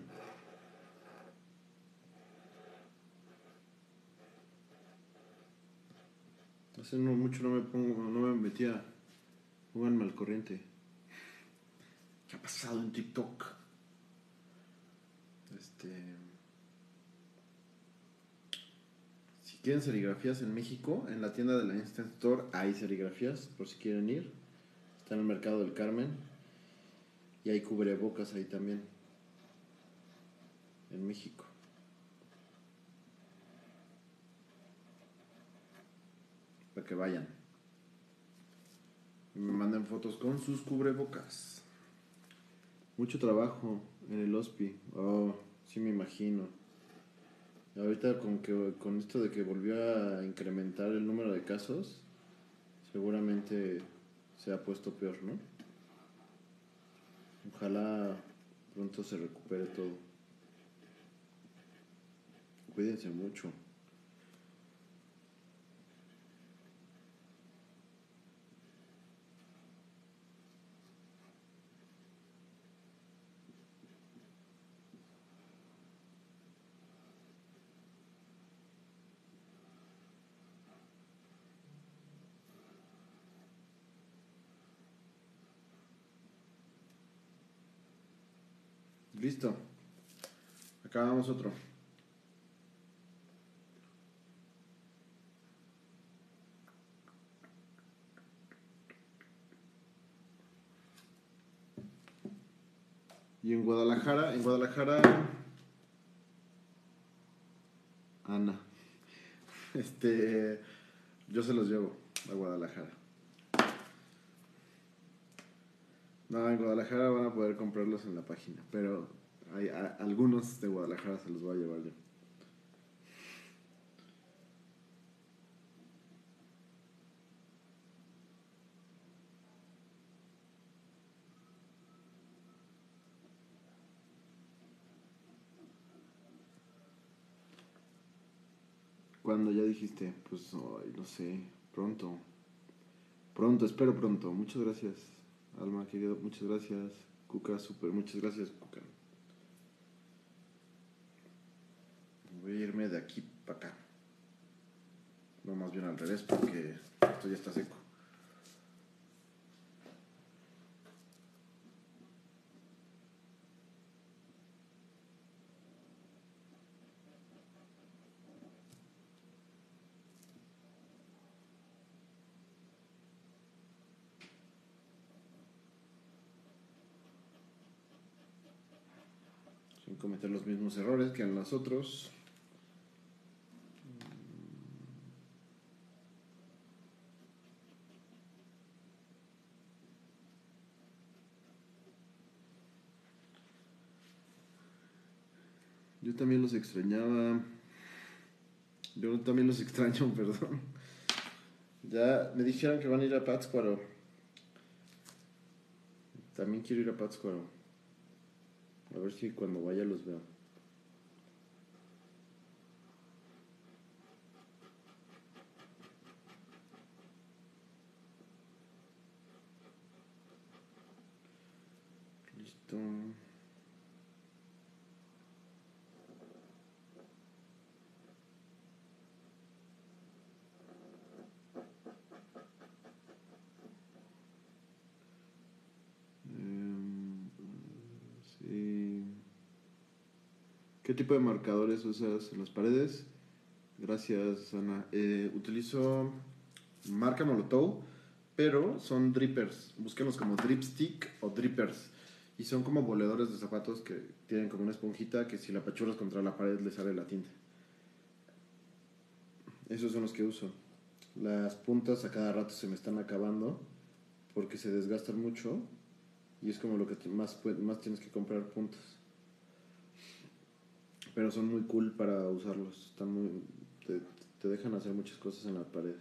Hace no, mucho no me pongo, no me metía. Pónganme al corriente. ¿Qué ha pasado en TikTok? Este. Si quieren serigrafías en México, en la tienda de la Instant Store hay serigrafías, por si quieren ir. Está en el Mercado del Carmen. Y hay cubrebocas ahí también. En México. Para que vayan. Y me manden fotos con sus cubrebocas. Mucho trabajo en el hospi. Oh, sí me imagino. Y ahorita con, que, con esto de que volvió a incrementar el número de casos, seguramente se ha puesto peor, ¿no? Ojalá pronto se recupere todo. Cuídense mucho. Listo. Acabamos otro. Y en Guadalajara, en Guadalajara, Ana, este, yo se los llevo a Guadalajara. No, en Guadalajara van a poder comprarlos en la página, pero hay, a, algunos de Guadalajara se los voy a llevar yo. Cuando ya dijiste, pues, ay, no sé, pronto. Pronto, espero pronto. Muchas gracias, Alma, querido, muchas gracias. Cuca, súper, muchas gracias, Cuca. Voy a irme de aquí para acá. No, más bien al revés, porque esto ya está seco. Sin cometer los mismos errores que en los otros. Yo también los extrañaba. Yo también los extraño, perdón. Ya me dijeron que van a ir a Pátzcuaro. También quiero ir a Pátzcuaro. A ver si cuando vaya los veo. Listo. Um, sí. ¿Qué tipo de marcadores usas en las paredes? Gracias, Ana. Eh, utilizo marca Molotov, pero son drippers. Búsquenlos como dripstick o drippers. Y son como boleadores de zapatos que tienen como una esponjita que si la apachurras contra la pared le sale la tinta. Esos son los que uso. Las puntas a cada rato se me están acabando porque se desgastan mucho y es como lo que te- más, más tienes que comprar puntas. Pero son muy cool para usarlos. Están muy, te, te dejan hacer muchas cosas en la pared.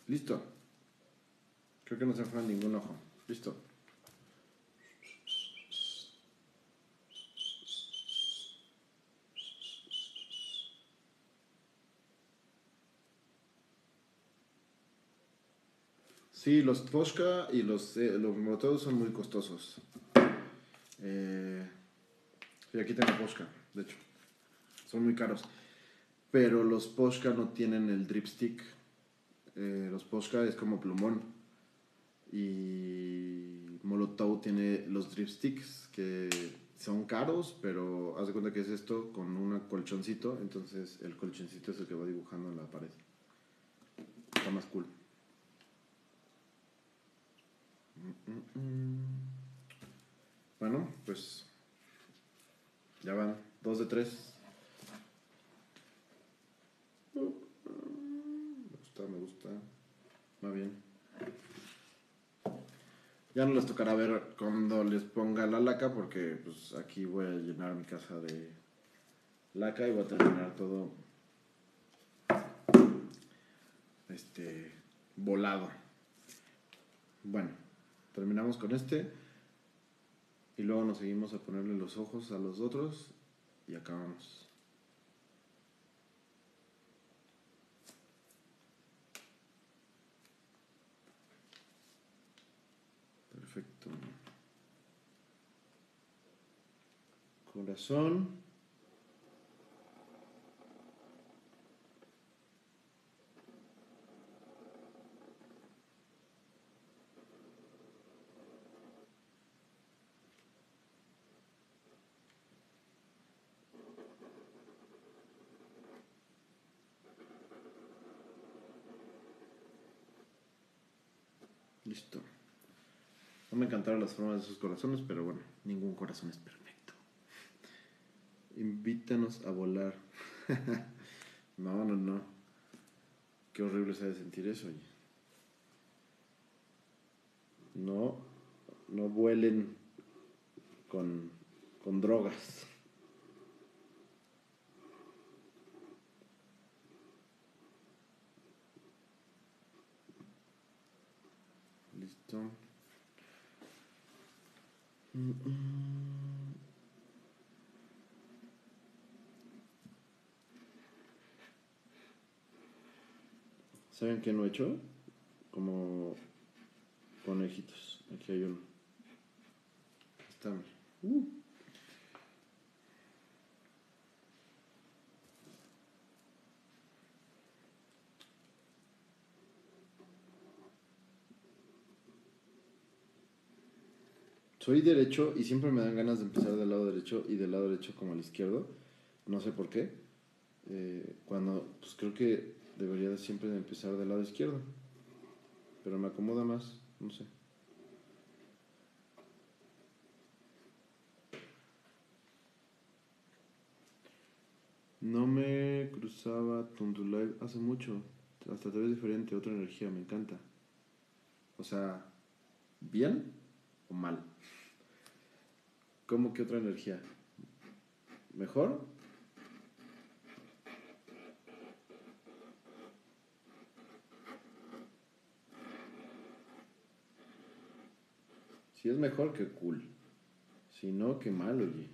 Listo. Creo que no se fue ningún ojo. Listo. Sí, los Posca y los, eh, los Molotov son muy costosos. Eh, sí, aquí tengo Posca, de hecho. Son muy caros. Pero los Posca no tienen el dripstick. Eh, los Posca es como plumón. Y Molotov tiene los dripsticks que son caros, pero haz de cuenta que es esto con un colchoncito. Entonces el colchoncito es el que va dibujando en la pared. Está más cool. Bueno, pues ya van dos de tres. Me gusta, me gusta. Va bien. Ya no les tocará ver cuando les ponga la laca, porque pues aquí voy a llenar mi casa de laca y voy a terminar todo este volado. Bueno, terminamos con este y luego nos seguimos a ponerle los ojos a los otros y acabamos. Perfecto. Corazón. Listo. No me encantaron las formas de esos corazones, pero bueno, ningún corazón es perfecto. Invítanos a volar. No, no, no. Qué horrible se ha de sentir eso, oye. No, no vuelen con, con drogas. Listo. ¿Saben qué no he hecho? Como conejitos. Aquí hay uno. Está. Uh. Soy derecho y siempre me dan ganas de empezar del lado derecho y del lado derecho como al izquierdo. No sé por qué. Eh, cuando, pues creo que debería de siempre de empezar del lado izquierdo. Pero me acomoda más, no sé. No me cruzaba Tundu Live hace mucho. Hasta te ves diferente, otra energía, me encanta. O sea, ¿bien o mal? ¿Cómo que otra energía? ¿Mejor? Si es mejor, que cool. Si no, que mal, oye.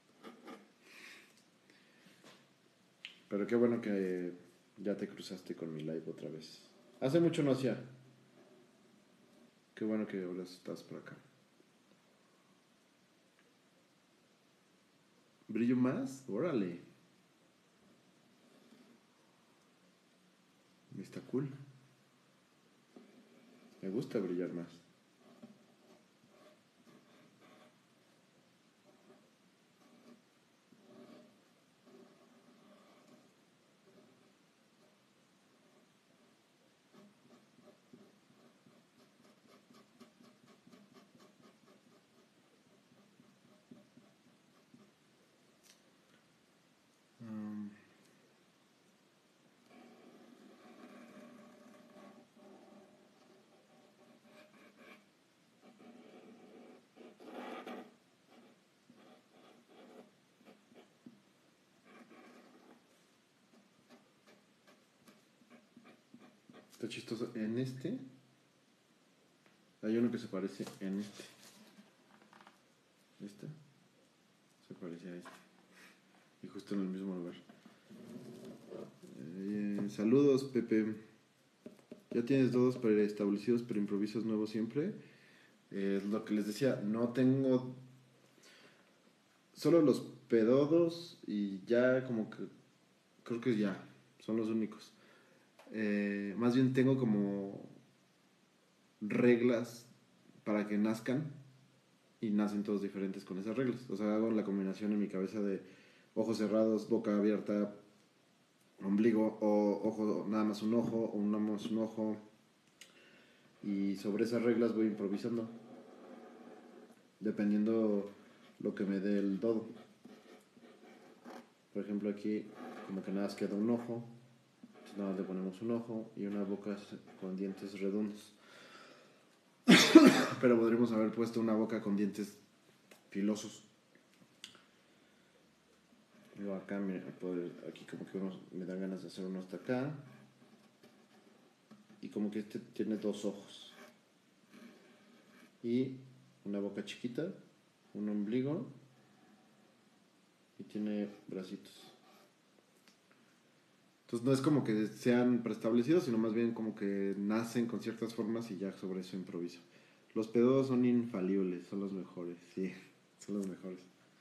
Pero qué bueno que ya te cruzaste con mi live otra vez. Hace mucho no hacía. Qué bueno que ahora estás por acá. ¿Brillo más? Órale. Está cool. Me gusta brillar más. Um, Está chistoso. En este hay uno que se parece en este. Este se parece a este. Y justo en el mismo lugar. Eh, saludos, Pepe. ¿Ya tienes dodos preestablecidos pero improvisos nuevos siempre? Eh, lo que les decía, no tengo solo los pedodos y ya como que creo que ya son los únicos. Eh, más bien tengo como reglas para que nazcan y nacen todos diferentes con esas reglas. O sea, hago la combinación en mi cabeza de ojos cerrados, boca abierta, ombligo o ojo, nada más un ojo o nada más un ojo. Y sobre esas reglas voy improvisando dependiendo lo que me dé el dodo. Por ejemplo, aquí como que nada más queda un ojo, entonces nada más le ponemos un ojo y una boca con dientes redondos. Pero podríamos haber puesto una boca con dientes filosos. Luego acá, mira, aquí como que uno, me dan ganas de hacer uno hasta acá. Y como que este tiene dos ojos. Y una boca chiquita, un ombligo y tiene bracitos. Entonces no es como que sean preestablecidos, sino más bien como que nacen con ciertas formas y ya sobre eso improviso. Los pedos son infalibles, son los mejores, sí, son los mejores.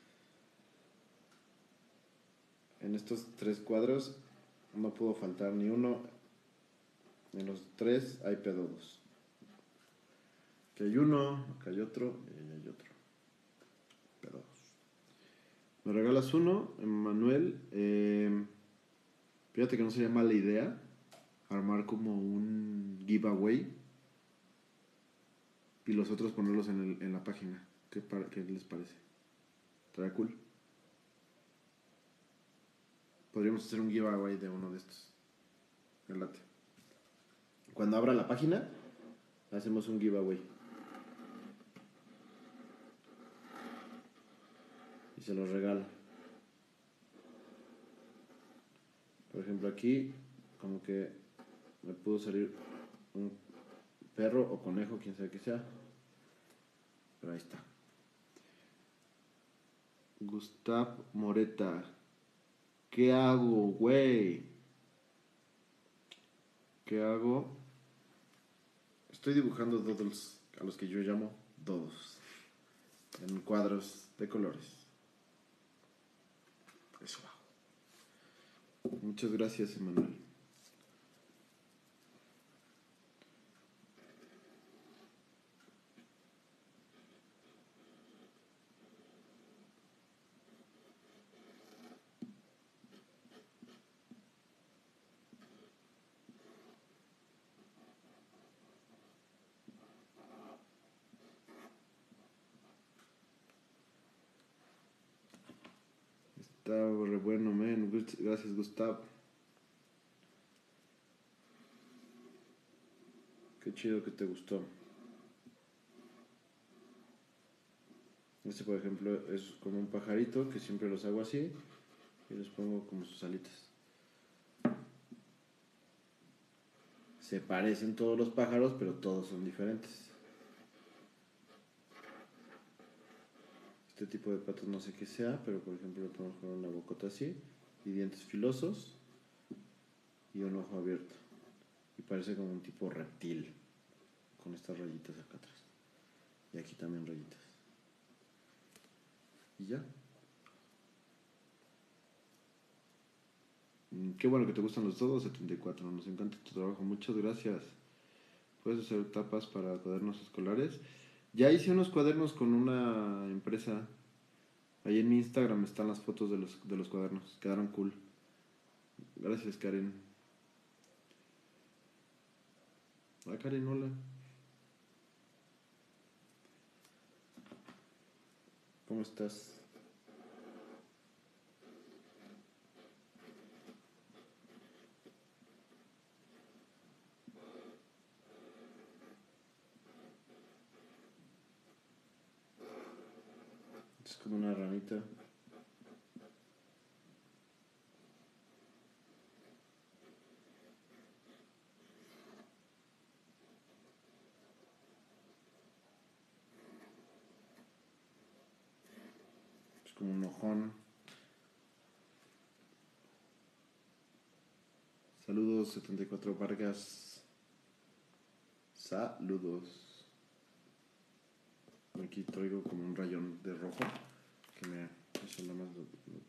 En estos tres cuadros no pudo faltar ni uno. En los tres hay pedodos. Aquí hay uno, acá hay otro y ahí hay otro. Pedodos. Me regalas uno, Manuel. Eh, fíjate que no sería mala idea armar como un giveaway y los otros ponerlos en, el, en la página. ¿Qué, para, ¿Qué les parece? ¿Estará cool? Podríamos hacer un giveaway de uno de estos. Me late. Cuando abra la página, hacemos un giveaway. Y se los regalo. Por ejemplo, aquí, como que me pudo salir un perro o conejo, quien sea que sea. Pero ahí está. Gustav Moreta. ¿Qué hago, güey? ¿Qué hago? Estoy dibujando doodles, a los que yo llamo dodos, en cuadros de colores. Eso va. Muchas gracias, Emanuel. Está re bueno, man. Gracias, Gustav. Qué chido que te gustó. Este, por ejemplo, es como un pajarito que siempre los hago así y les pongo como sus alitas. Se parecen todos los pájaros, pero todos son diferentes. Este tipo de patos no sé qué sea, pero por ejemplo lo ponemos con una bocota así y dientes filosos y un ojo abierto. Y parece como un tipo reptil con estas rayitas acá atrás. Y aquí también rayitas. Y ya. Qué bueno que te gustan los todos, setenta y cuatro. Nos encanta tu trabajo. Muchas gracias. Puedes hacer tapas para cuadernos escolares. Ya hice unos cuadernos con una empresa. Ahí en mi Instagram están las fotos de los, de los cuadernos. Quedaron cool. Gracias, Karen. Ah, Karen, hola. ¿Cómo estás? Es como una ranita. como un ojón. Saludos, setenta y cuatro Vargas. Saludos. Aquí traigo como un rayón de rojo que me... Eso nada más...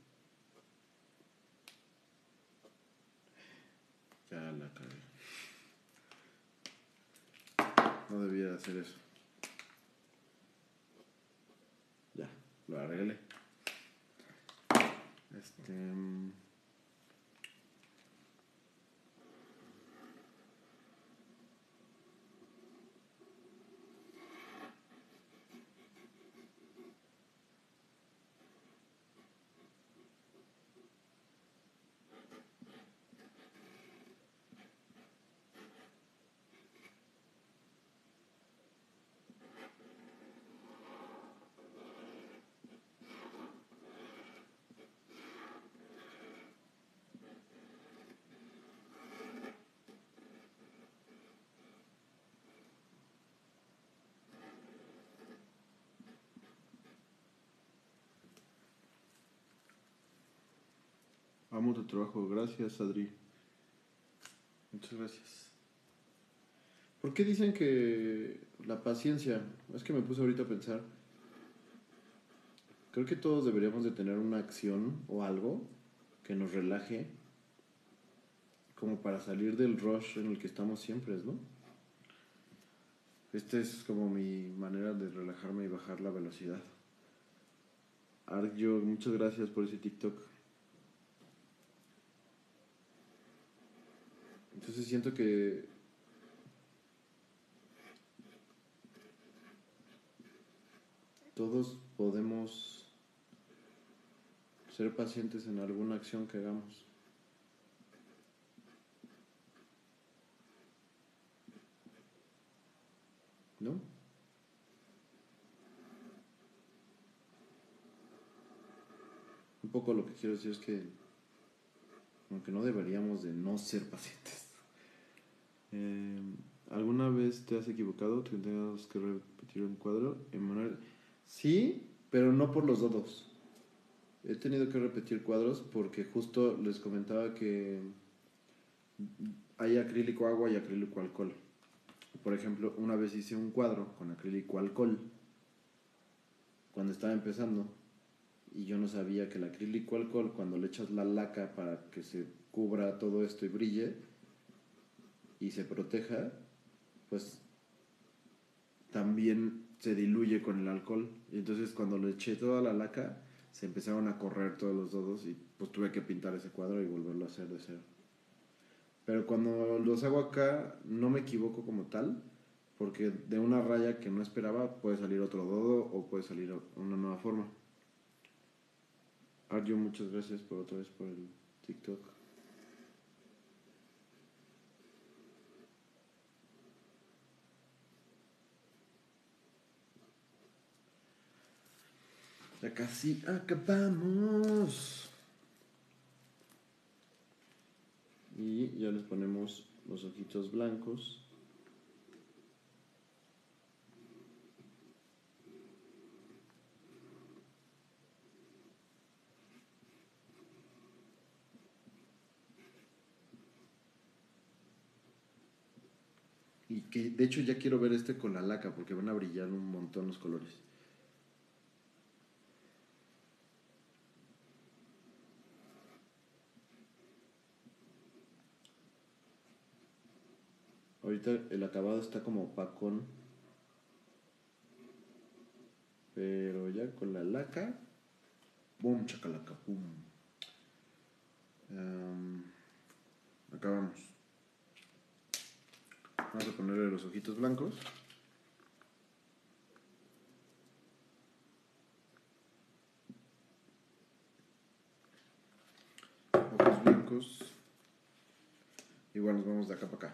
Ya la cagué. No debía hacer eso. Ya, lo arreglé. Este... Amo tu trabajo. Gracias, Adri. Muchas gracias. ¿Por qué dicen que la paciencia? Es que me puse ahorita a pensar. Creo que todos deberíamos de tener una acción o algo que nos relaje como para salir del rush en el que estamos siempre, ¿no? Esta es como mi manera de relajarme y bajar la velocidad. Argyo, muchas gracias por ese TikTok. Entonces siento que todos podemos ser pacientes en alguna acción que hagamos. ¿No? Un poco lo que quiero decir es que aunque no deberíamos de no ser pacientes. Eh, ¿Alguna vez te has equivocado? ¿Te tengas que repetir un cuadro? Emanuel, sí, pero no por los dodos. He tenido que repetir cuadros porque justo les comentaba que hay acrílico agua y acrílico alcohol. Por ejemplo, una vez hice un cuadro con acrílico alcohol cuando estaba empezando y yo no sabía que el acrílico alcohol, cuando le echas la laca para que se cubra todo esto y brille y se proteja, pues también se diluye con el alcohol. Y entonces cuando le eché toda la laca se empezaron a correr todos los dodos y pues tuve que pintar ese cuadro y volverlo a hacer de cero. Pero cuando los hago acá no me equivoco como tal, porque de una raya que no esperaba puede salir otro dodo o puede salir una nueva forma. Arjo, muchas gracias por otra vez por el TikTok. Ya casi acabamos. Y ya les ponemos los ojitos blancos. Y que de hecho ya quiero ver este con la laca porque van a brillar un montón los colores. Ahorita el acabado está como opacón. Pero ya con la laca. Boom, chacalaca, boom. Um, acabamos. Vamos a ponerle los ojitos blancos. Ojos blancos. Igual nos vamos de acá para acá.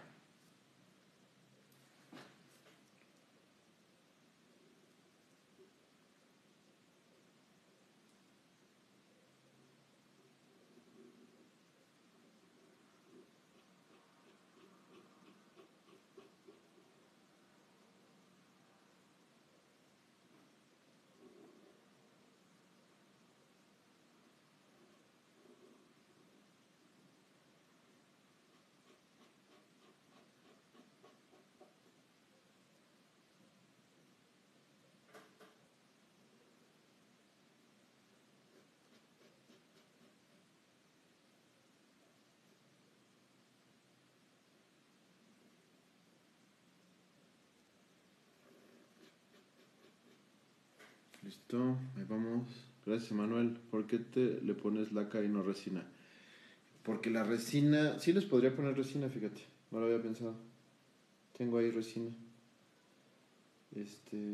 Listo, ahí vamos. Gracias, Manuel. ¿Por qué te le pones laca y no resina? Porque la resina, sí les podría poner resina, fíjate, no lo había pensado. Tengo ahí resina. Este,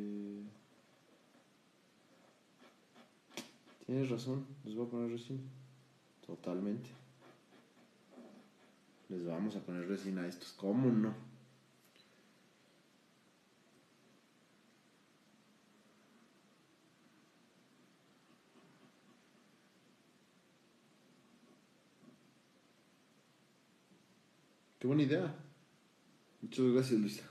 tienes razón, les voy a poner resina. Totalmente. Les vamos a poner resina a estos, ¿cómo no? Qué buena idea. Muchas gracias, Luisa.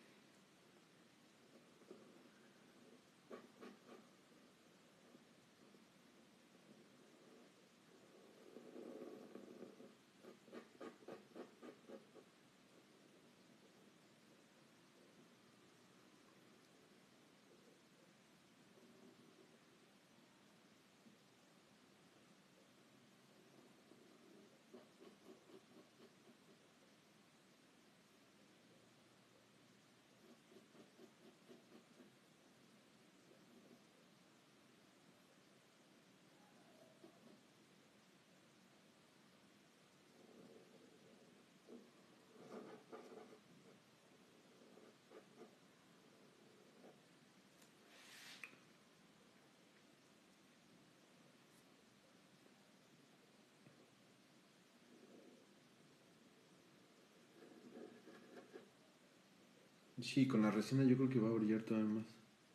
Sí, con la resina yo creo que va a brillar todavía más.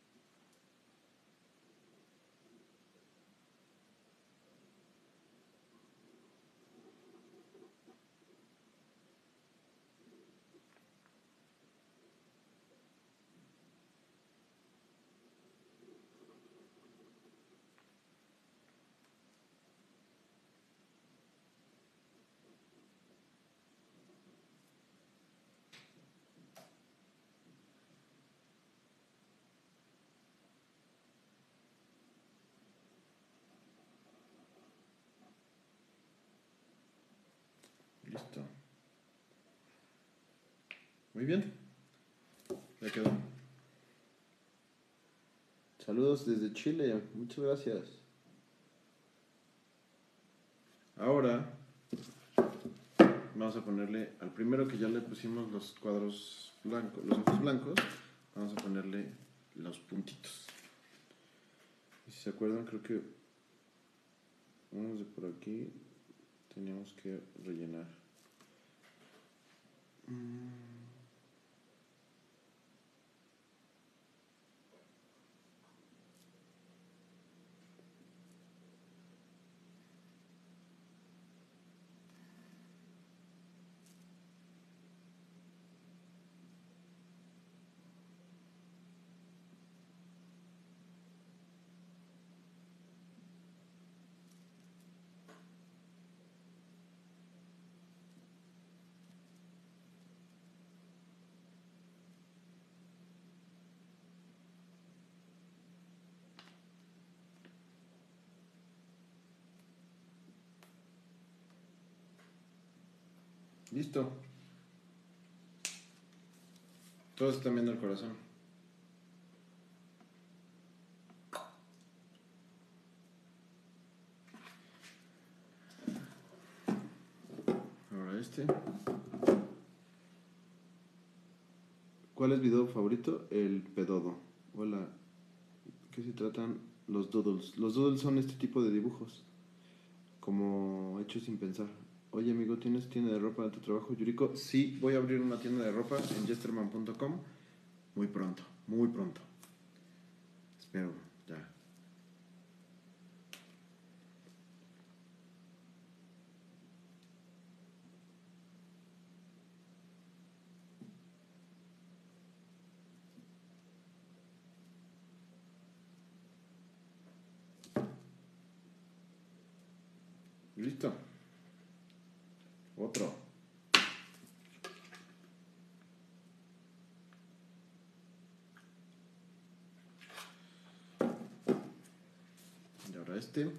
Listo. Muy bien. Ya quedó. Saludos desde Chile. Muchas gracias. Ahora vamos a ponerle al primero que ya le pusimos los cuadros blancos, los ojos blancos, vamos a ponerle los puntitos. Y si se acuerdan, creo que unos de por aquí teníamos que rellenar. Mm. Listo. Todos están viendo el corazón. Ahora este. ¿Cuál es video favorito? El pedodo. Hola. ¿Qué se tratan los doodles? Los doodles son este tipo de dibujos, como hechos sin pensar. Oye, amigo, ¿tienes tienda de ropa en tu trabajo, Yuriko? Sí, voy a abrir una tienda de ropa en jesterman punto com muy pronto, muy pronto. Espero, ya. ¿Listo? Otro. Y ahora este,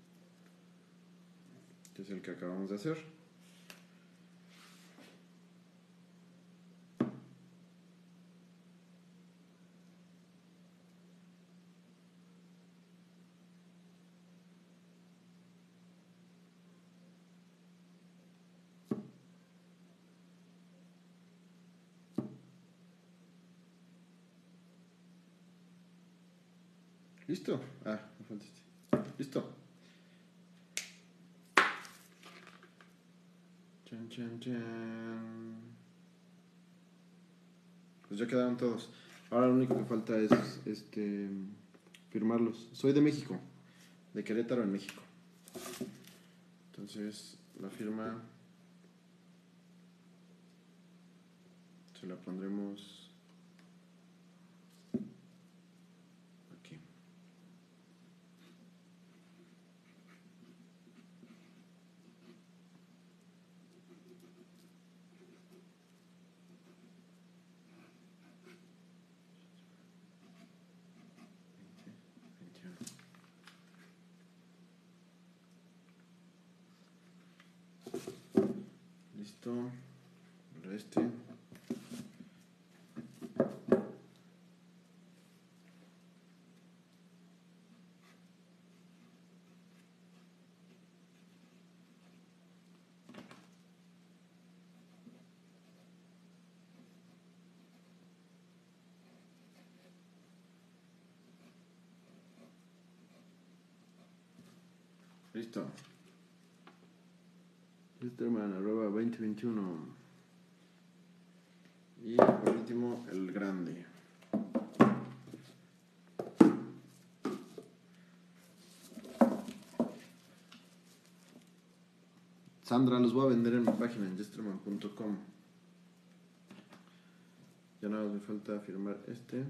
que es el que acabamos de hacer. ¿Listo? Ah, me falta este. ¿Listo? Chan, chan, chan. Pues ya quedaron todos. Ahora lo único que falta es este firmarlos. Soy de México, de Querétaro, en México. Entonces, la firma se la pondremos aquí. veintiuno. Listo. Ahora este. Listo. Esterman, arroba veinte veintiuno. Y por último, el grande. Sandra, los voy a vender en mi página en yesterman punto com. Ya nada más me falta firmar este.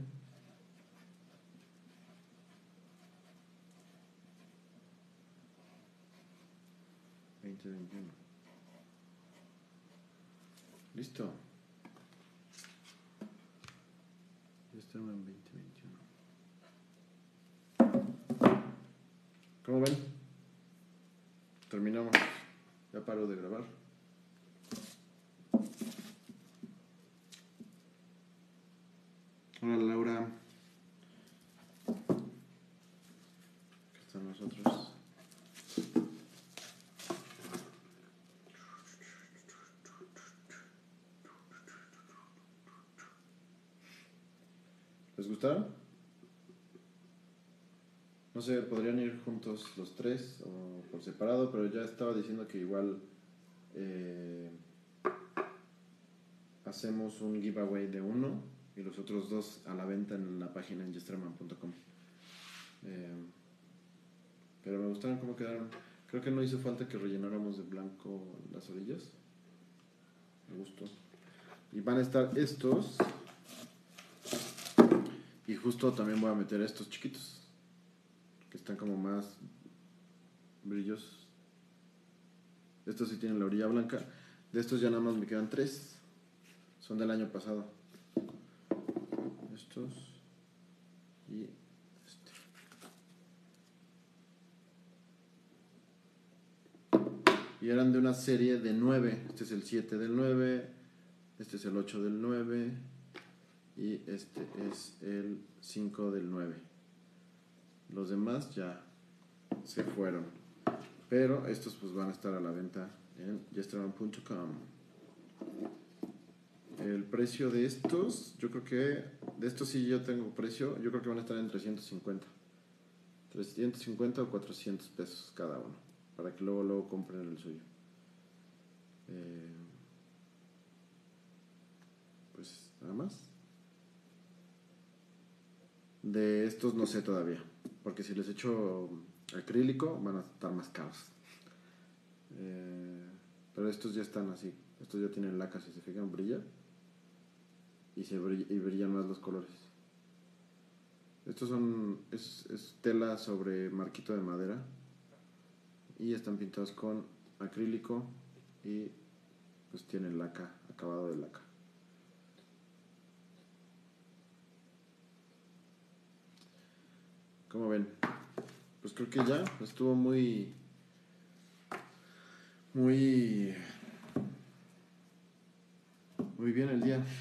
veinte veintiuno. Listo. Yesterman veinte veintiuno. ¿Cómo ven? Terminamos. Ya paro de grabar. Hola Laura. Aquí están nosotros. ¿Les gustaron? No sé, podrían ir juntos los tres o por separado, pero ya estaba diciendo que igual eh, hacemos un giveaway de uno y los otros dos a la venta en la página en yesterman punto com. Eh, pero me gustaron cómo quedaron. Creo que no hizo falta que rellenáramos de blanco las orillas. Me gustó. Y van a estar estos. Y justo también voy a meter estos chiquitos, que están como más brillosos. Estos sí tienen la orilla blanca. De estos ya nada más me quedan tres. Son del año pasado. Estos. Y este. Y eran de una serie de nueve. Este es el siete del nueve. Este es el ocho del nueve. Y este es el cinco del nueve. Los demás ya se fueron. Pero estos pues van a estar a la venta en yesterman punto com. El precio de estos, yo creo que de estos sí yo tengo precio. Yo creo que van a estar en trescientos cincuenta. trescientos cincuenta o cuatrocientos pesos cada uno. Para que luego, luego compren el suyo. Eh, pues nada más. De estos no sé todavía, porque si les echo acrílico van a estar más caros. Eh, pero estos ya están así. Estos ya tienen laca, si se fijan, brilla. Y, se brilla, y brillan más los colores. Estos son es, es tela sobre marquito de madera. Y están pintados con acrílico. Y pues tienen laca, acabado de laca. ¿Cómo ven? Pues creo que ya estuvo muy muy muy bien el día.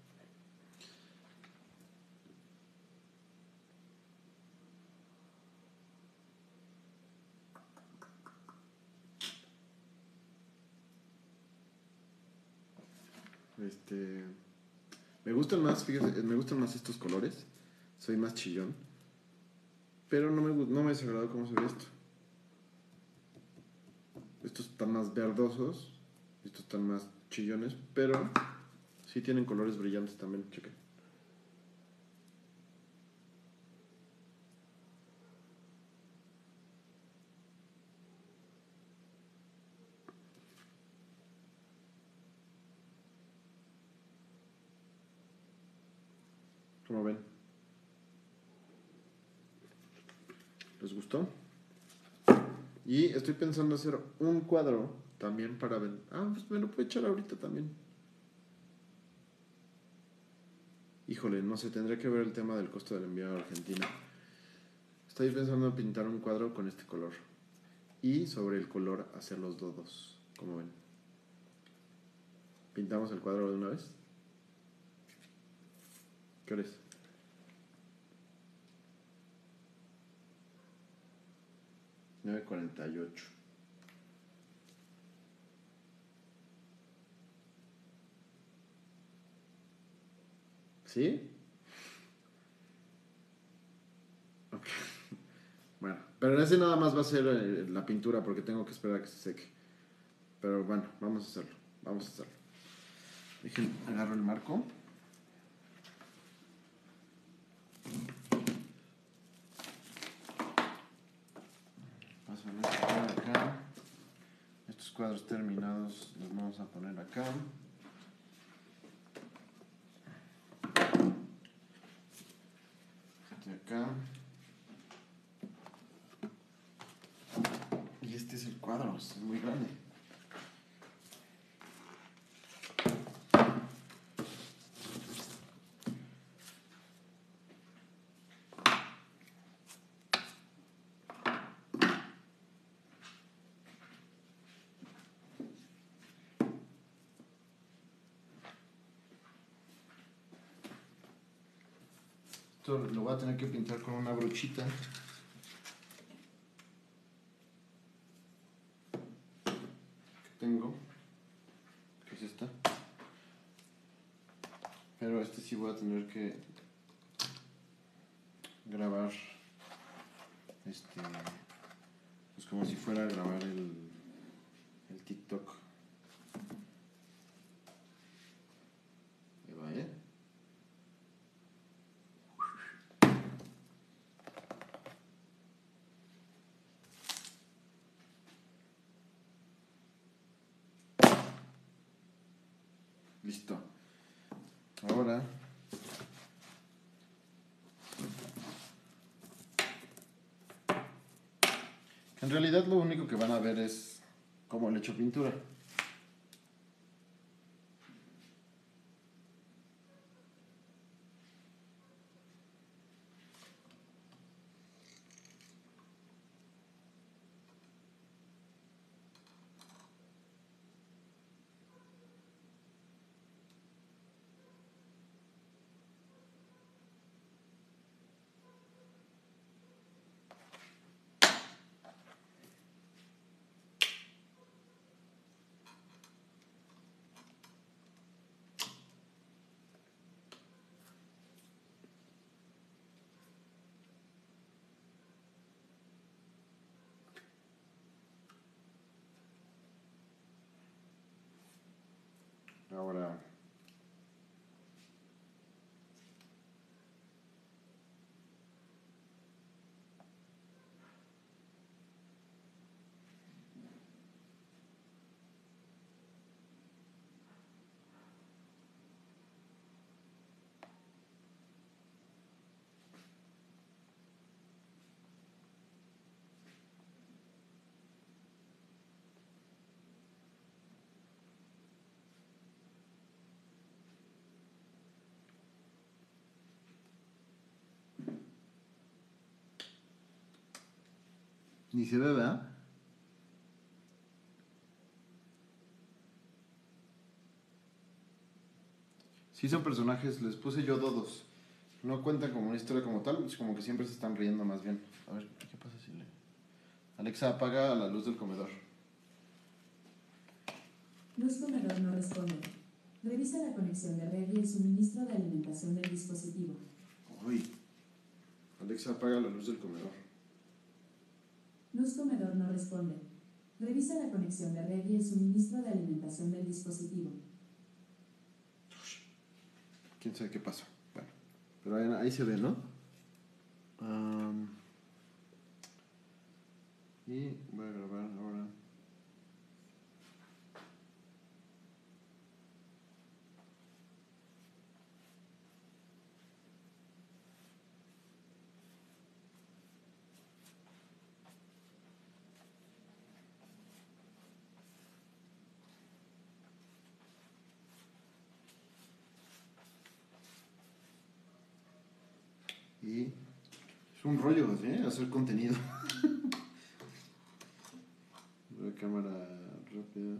Este me gustan más, fíjate, me gustan más estos colores. Soy más chillón. Pero no me, gu- no me desagradó cómo se ve esto. Estos están más verdosos. Estos están más chillones. Pero sí tienen colores brillantes también. Chequen. ¿Cómo ven? ¿Les gustó? Y estoy pensando hacer un cuadro también para vender. Ah, pues me lo puedo echar ahorita también. Híjole, no sé, tendría que ver el tema del costo del envío a Argentina. Estoy pensando en pintar un cuadro con este color. Y sobre el color hacer los dodos. Como ven. ¿Pintamos el cuadro de una vez? ¿Qué hora es? nueve cuarenta y ocho. ¿Sí? Ok. Bueno, pero ese nada más va a ser eh, la pintura porque tengo que esperar a que se seque. Pero bueno, vamos a hacerlo. Vamos a hacerlo. Dejen, agarro el marco. Paso a poner acá. Estos cuadros terminados los vamos a poner acá. Este acá. Y este es el cuadro, es muy grande. Esto lo voy a tener que pintar con una brochita. Que tengo. Que es esta. Pero este sí voy a tener que grabar. Este. Pues como si fuera a grabar el. El TikTok. Ahí va, ¿eh? Listo. Ahora en realidad lo único que van a ver es cómo le echo pintura. Ahora ni se ve, ¿verdad? Sí son personajes, les puse yo dodos. No cuentan como una historia como tal, es como que siempre se están riendo más bien. A ver, ¿qué pasa si le... Alexa, apaga la luz del comedor. Luz comedor no responde. Revisa la conexión de red y el suministro de alimentación del dispositivo. Uy. Alexa, apaga la luz del comedor. Luz Comedor no responde. Revisa la conexión de red y el suministro de alimentación del dispositivo. ¿Quién sabe qué pasó? Bueno, pero ahí, ahí se ve, ¿no? Um, y voy a grabar ahora. Y es un rollo, ¿eh? Hacer contenido. La cámara rápida.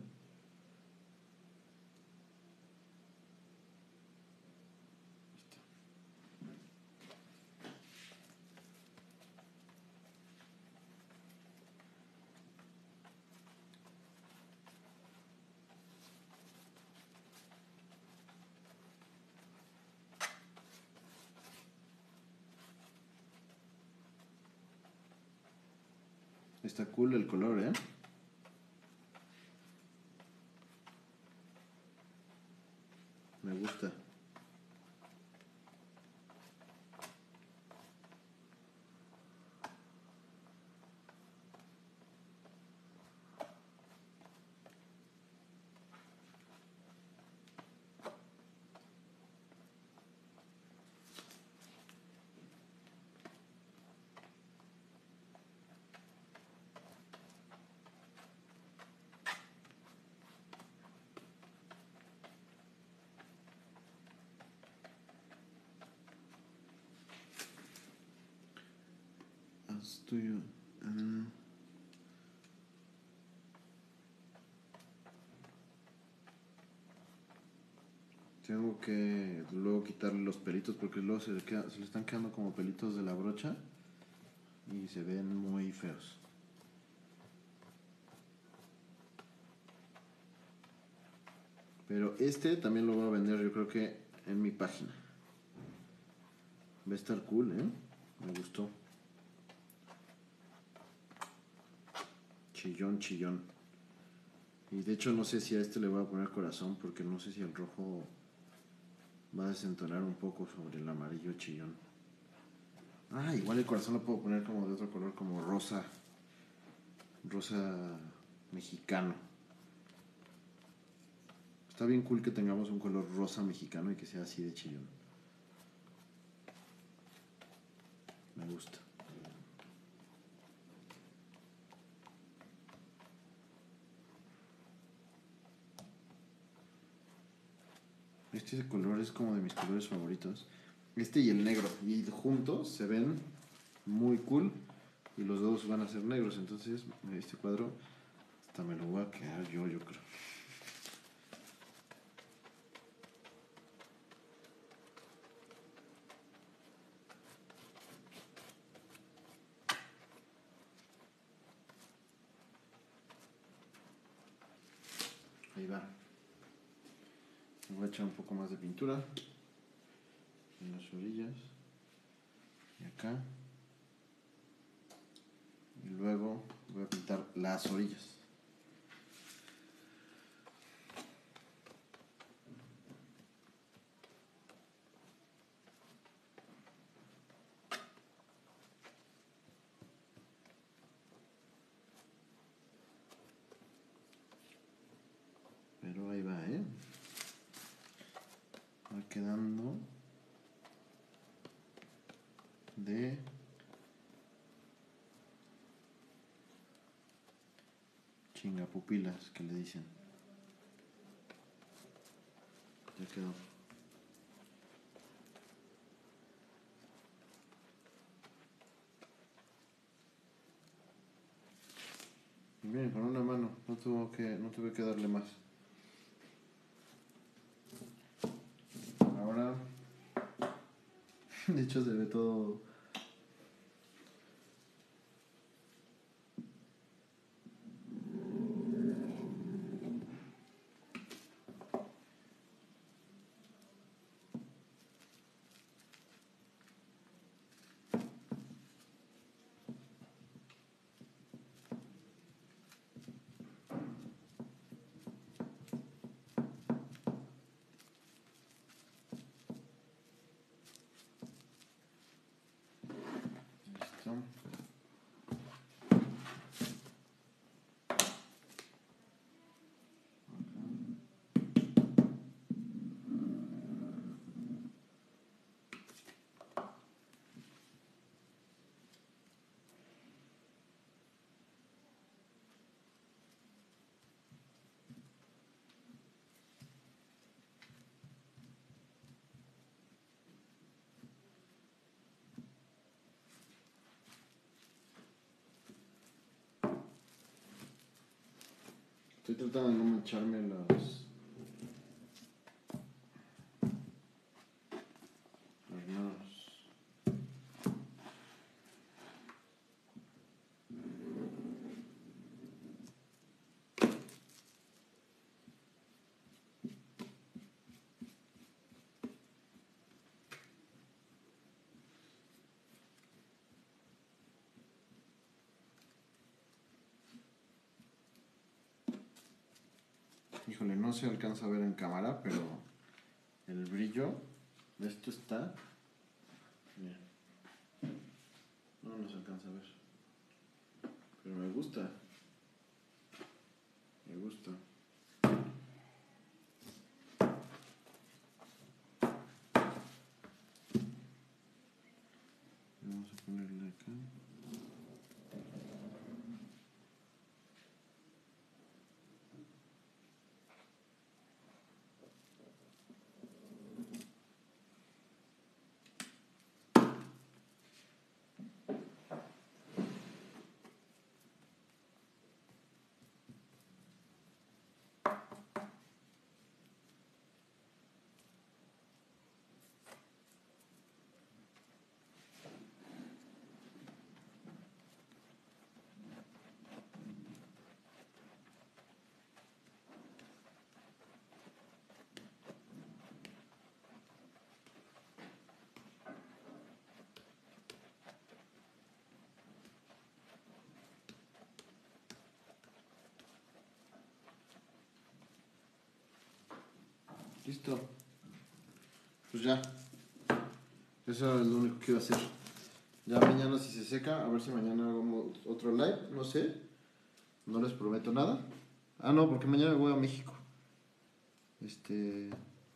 Está cool el color, ¿eh? Me gusta. Haz tuyo. Uh, tengo que luego quitarle los pelitos porque luego se le, queda, se le están quedando como pelitos de la brocha y se ven muy feos. Pero este también lo voy a vender, yo creo que en mi página. Va a estar cool, ¿eh? Me gustó. Chillón, chillón. Y de hecho no sé si a este le voy a poner corazón porque no sé si el rojo va a desentonar un poco sobre el amarillo chillón. Ah, igual el corazón lo puedo poner como de otro color, como rosa. Rosa mexicano. Está bien cool que tengamos un color rosa mexicano y que sea así de chillón. Me gusta. Este color es como de mis colores favoritos. Este y el negro. Y juntos se ven muy cool. Y los dos van a ser negros. Entonces este cuadro hasta me lo voy a quedar yo, yo creo. Ahí va. Le voy a echar un poco más de pintura en las orillas y acá. Y luego voy a pintar las orillas. Pero ahí va, ¿eh? Va quedando de chingapupilas, que le dicen. Ya quedó. Y miren, con una mano, no tuve que, no tuve que darle más. Ahora, de hecho se ve todo. esto. Estoy tratando de no mancharme las, las manos. Híjole, no se alcanza a ver en cámara, pero el brillo de esto está... Mira, no nos alcanza a ver. Pero me gusta. Me gusta. Vamos a ponerle acá. Listo. Pues ya. Eso era lo único que iba a hacer. Ya mañana si se seca, a ver si mañana hago otro live, no sé. No les prometo nada. Ah, no, porque mañana me voy a México. Este...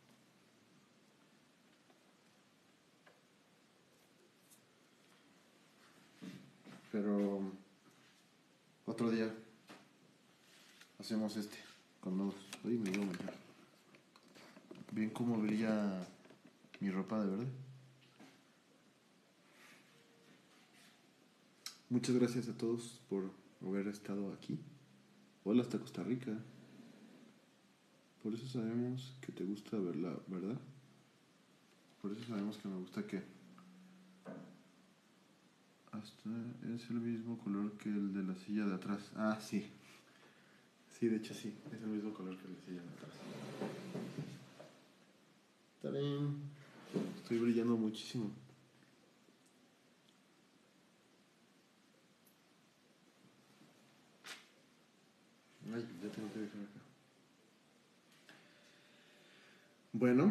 Pero... Otro día hacemos este con nudos. Uy, me dio a manchar. ¿Ven cómo brilla mi ropa de verde? Muchas gracias a todos por haber estado aquí. Hola hasta Costa Rica. Por eso sabemos que te gusta verla, ¿verdad? Por eso sabemos que me gusta que hasta es el mismo color que el de la silla de atrás. Ah, sí. Sí, de hecho sí. Es el mismo color que la silla de atrás. ¡Tarán! Estoy brillando muchísimo. Ay, ya tengo que dejar acá. Bueno,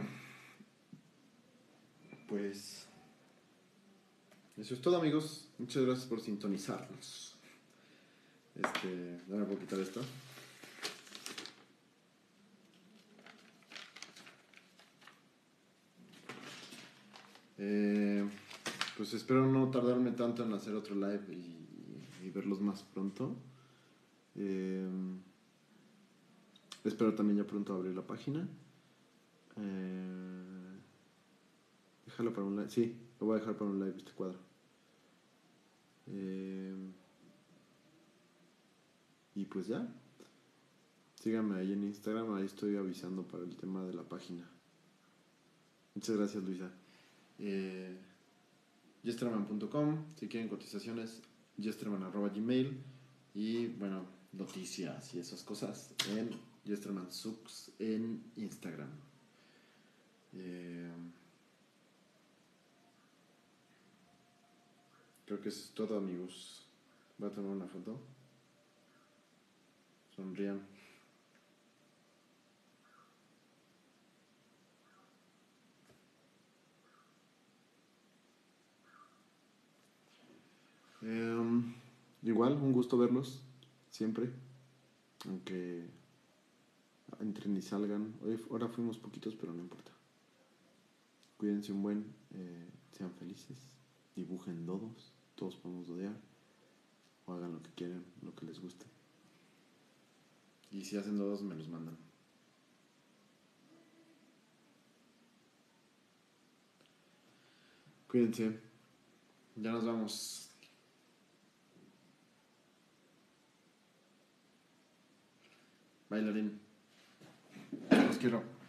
pues eso es todo, amigos. Muchas gracias por sintonizarnos. Este, ahora puedo quitar esto. Eh, pues espero no tardarme tanto en hacer otro live y, y verlos más pronto. Eh, espero también ya pronto abrir la página. Eh, déjalo para un live. Sí, lo voy a dejar para un live este cuadro. Eh, y pues ya. Síganme ahí en Instagram, ahí estoy avisando para el tema de la página. Muchas gracias, Luisa. Eh, yesterman punto com, si quieren cotizaciones, yesterman arroba gmail. Y bueno, noticias y esas cosas en Yesterman Sux en Instagram. Eh, creo que eso es todo, amigos. Voy a tomar una foto. Sonrían. igual, un gusto verlos, siempre. Aunque entren y salgan. Hoy, ahora fuimos poquitos, pero no importa. Cuídense un buen, eh, sean felices, dibujen dodos, todos podemos dodear, o hagan lo que quieran, lo que les guste. Y si hacen dodos, me los mandan. Cuídense, ya nos vamos. Bailarín, los quiero.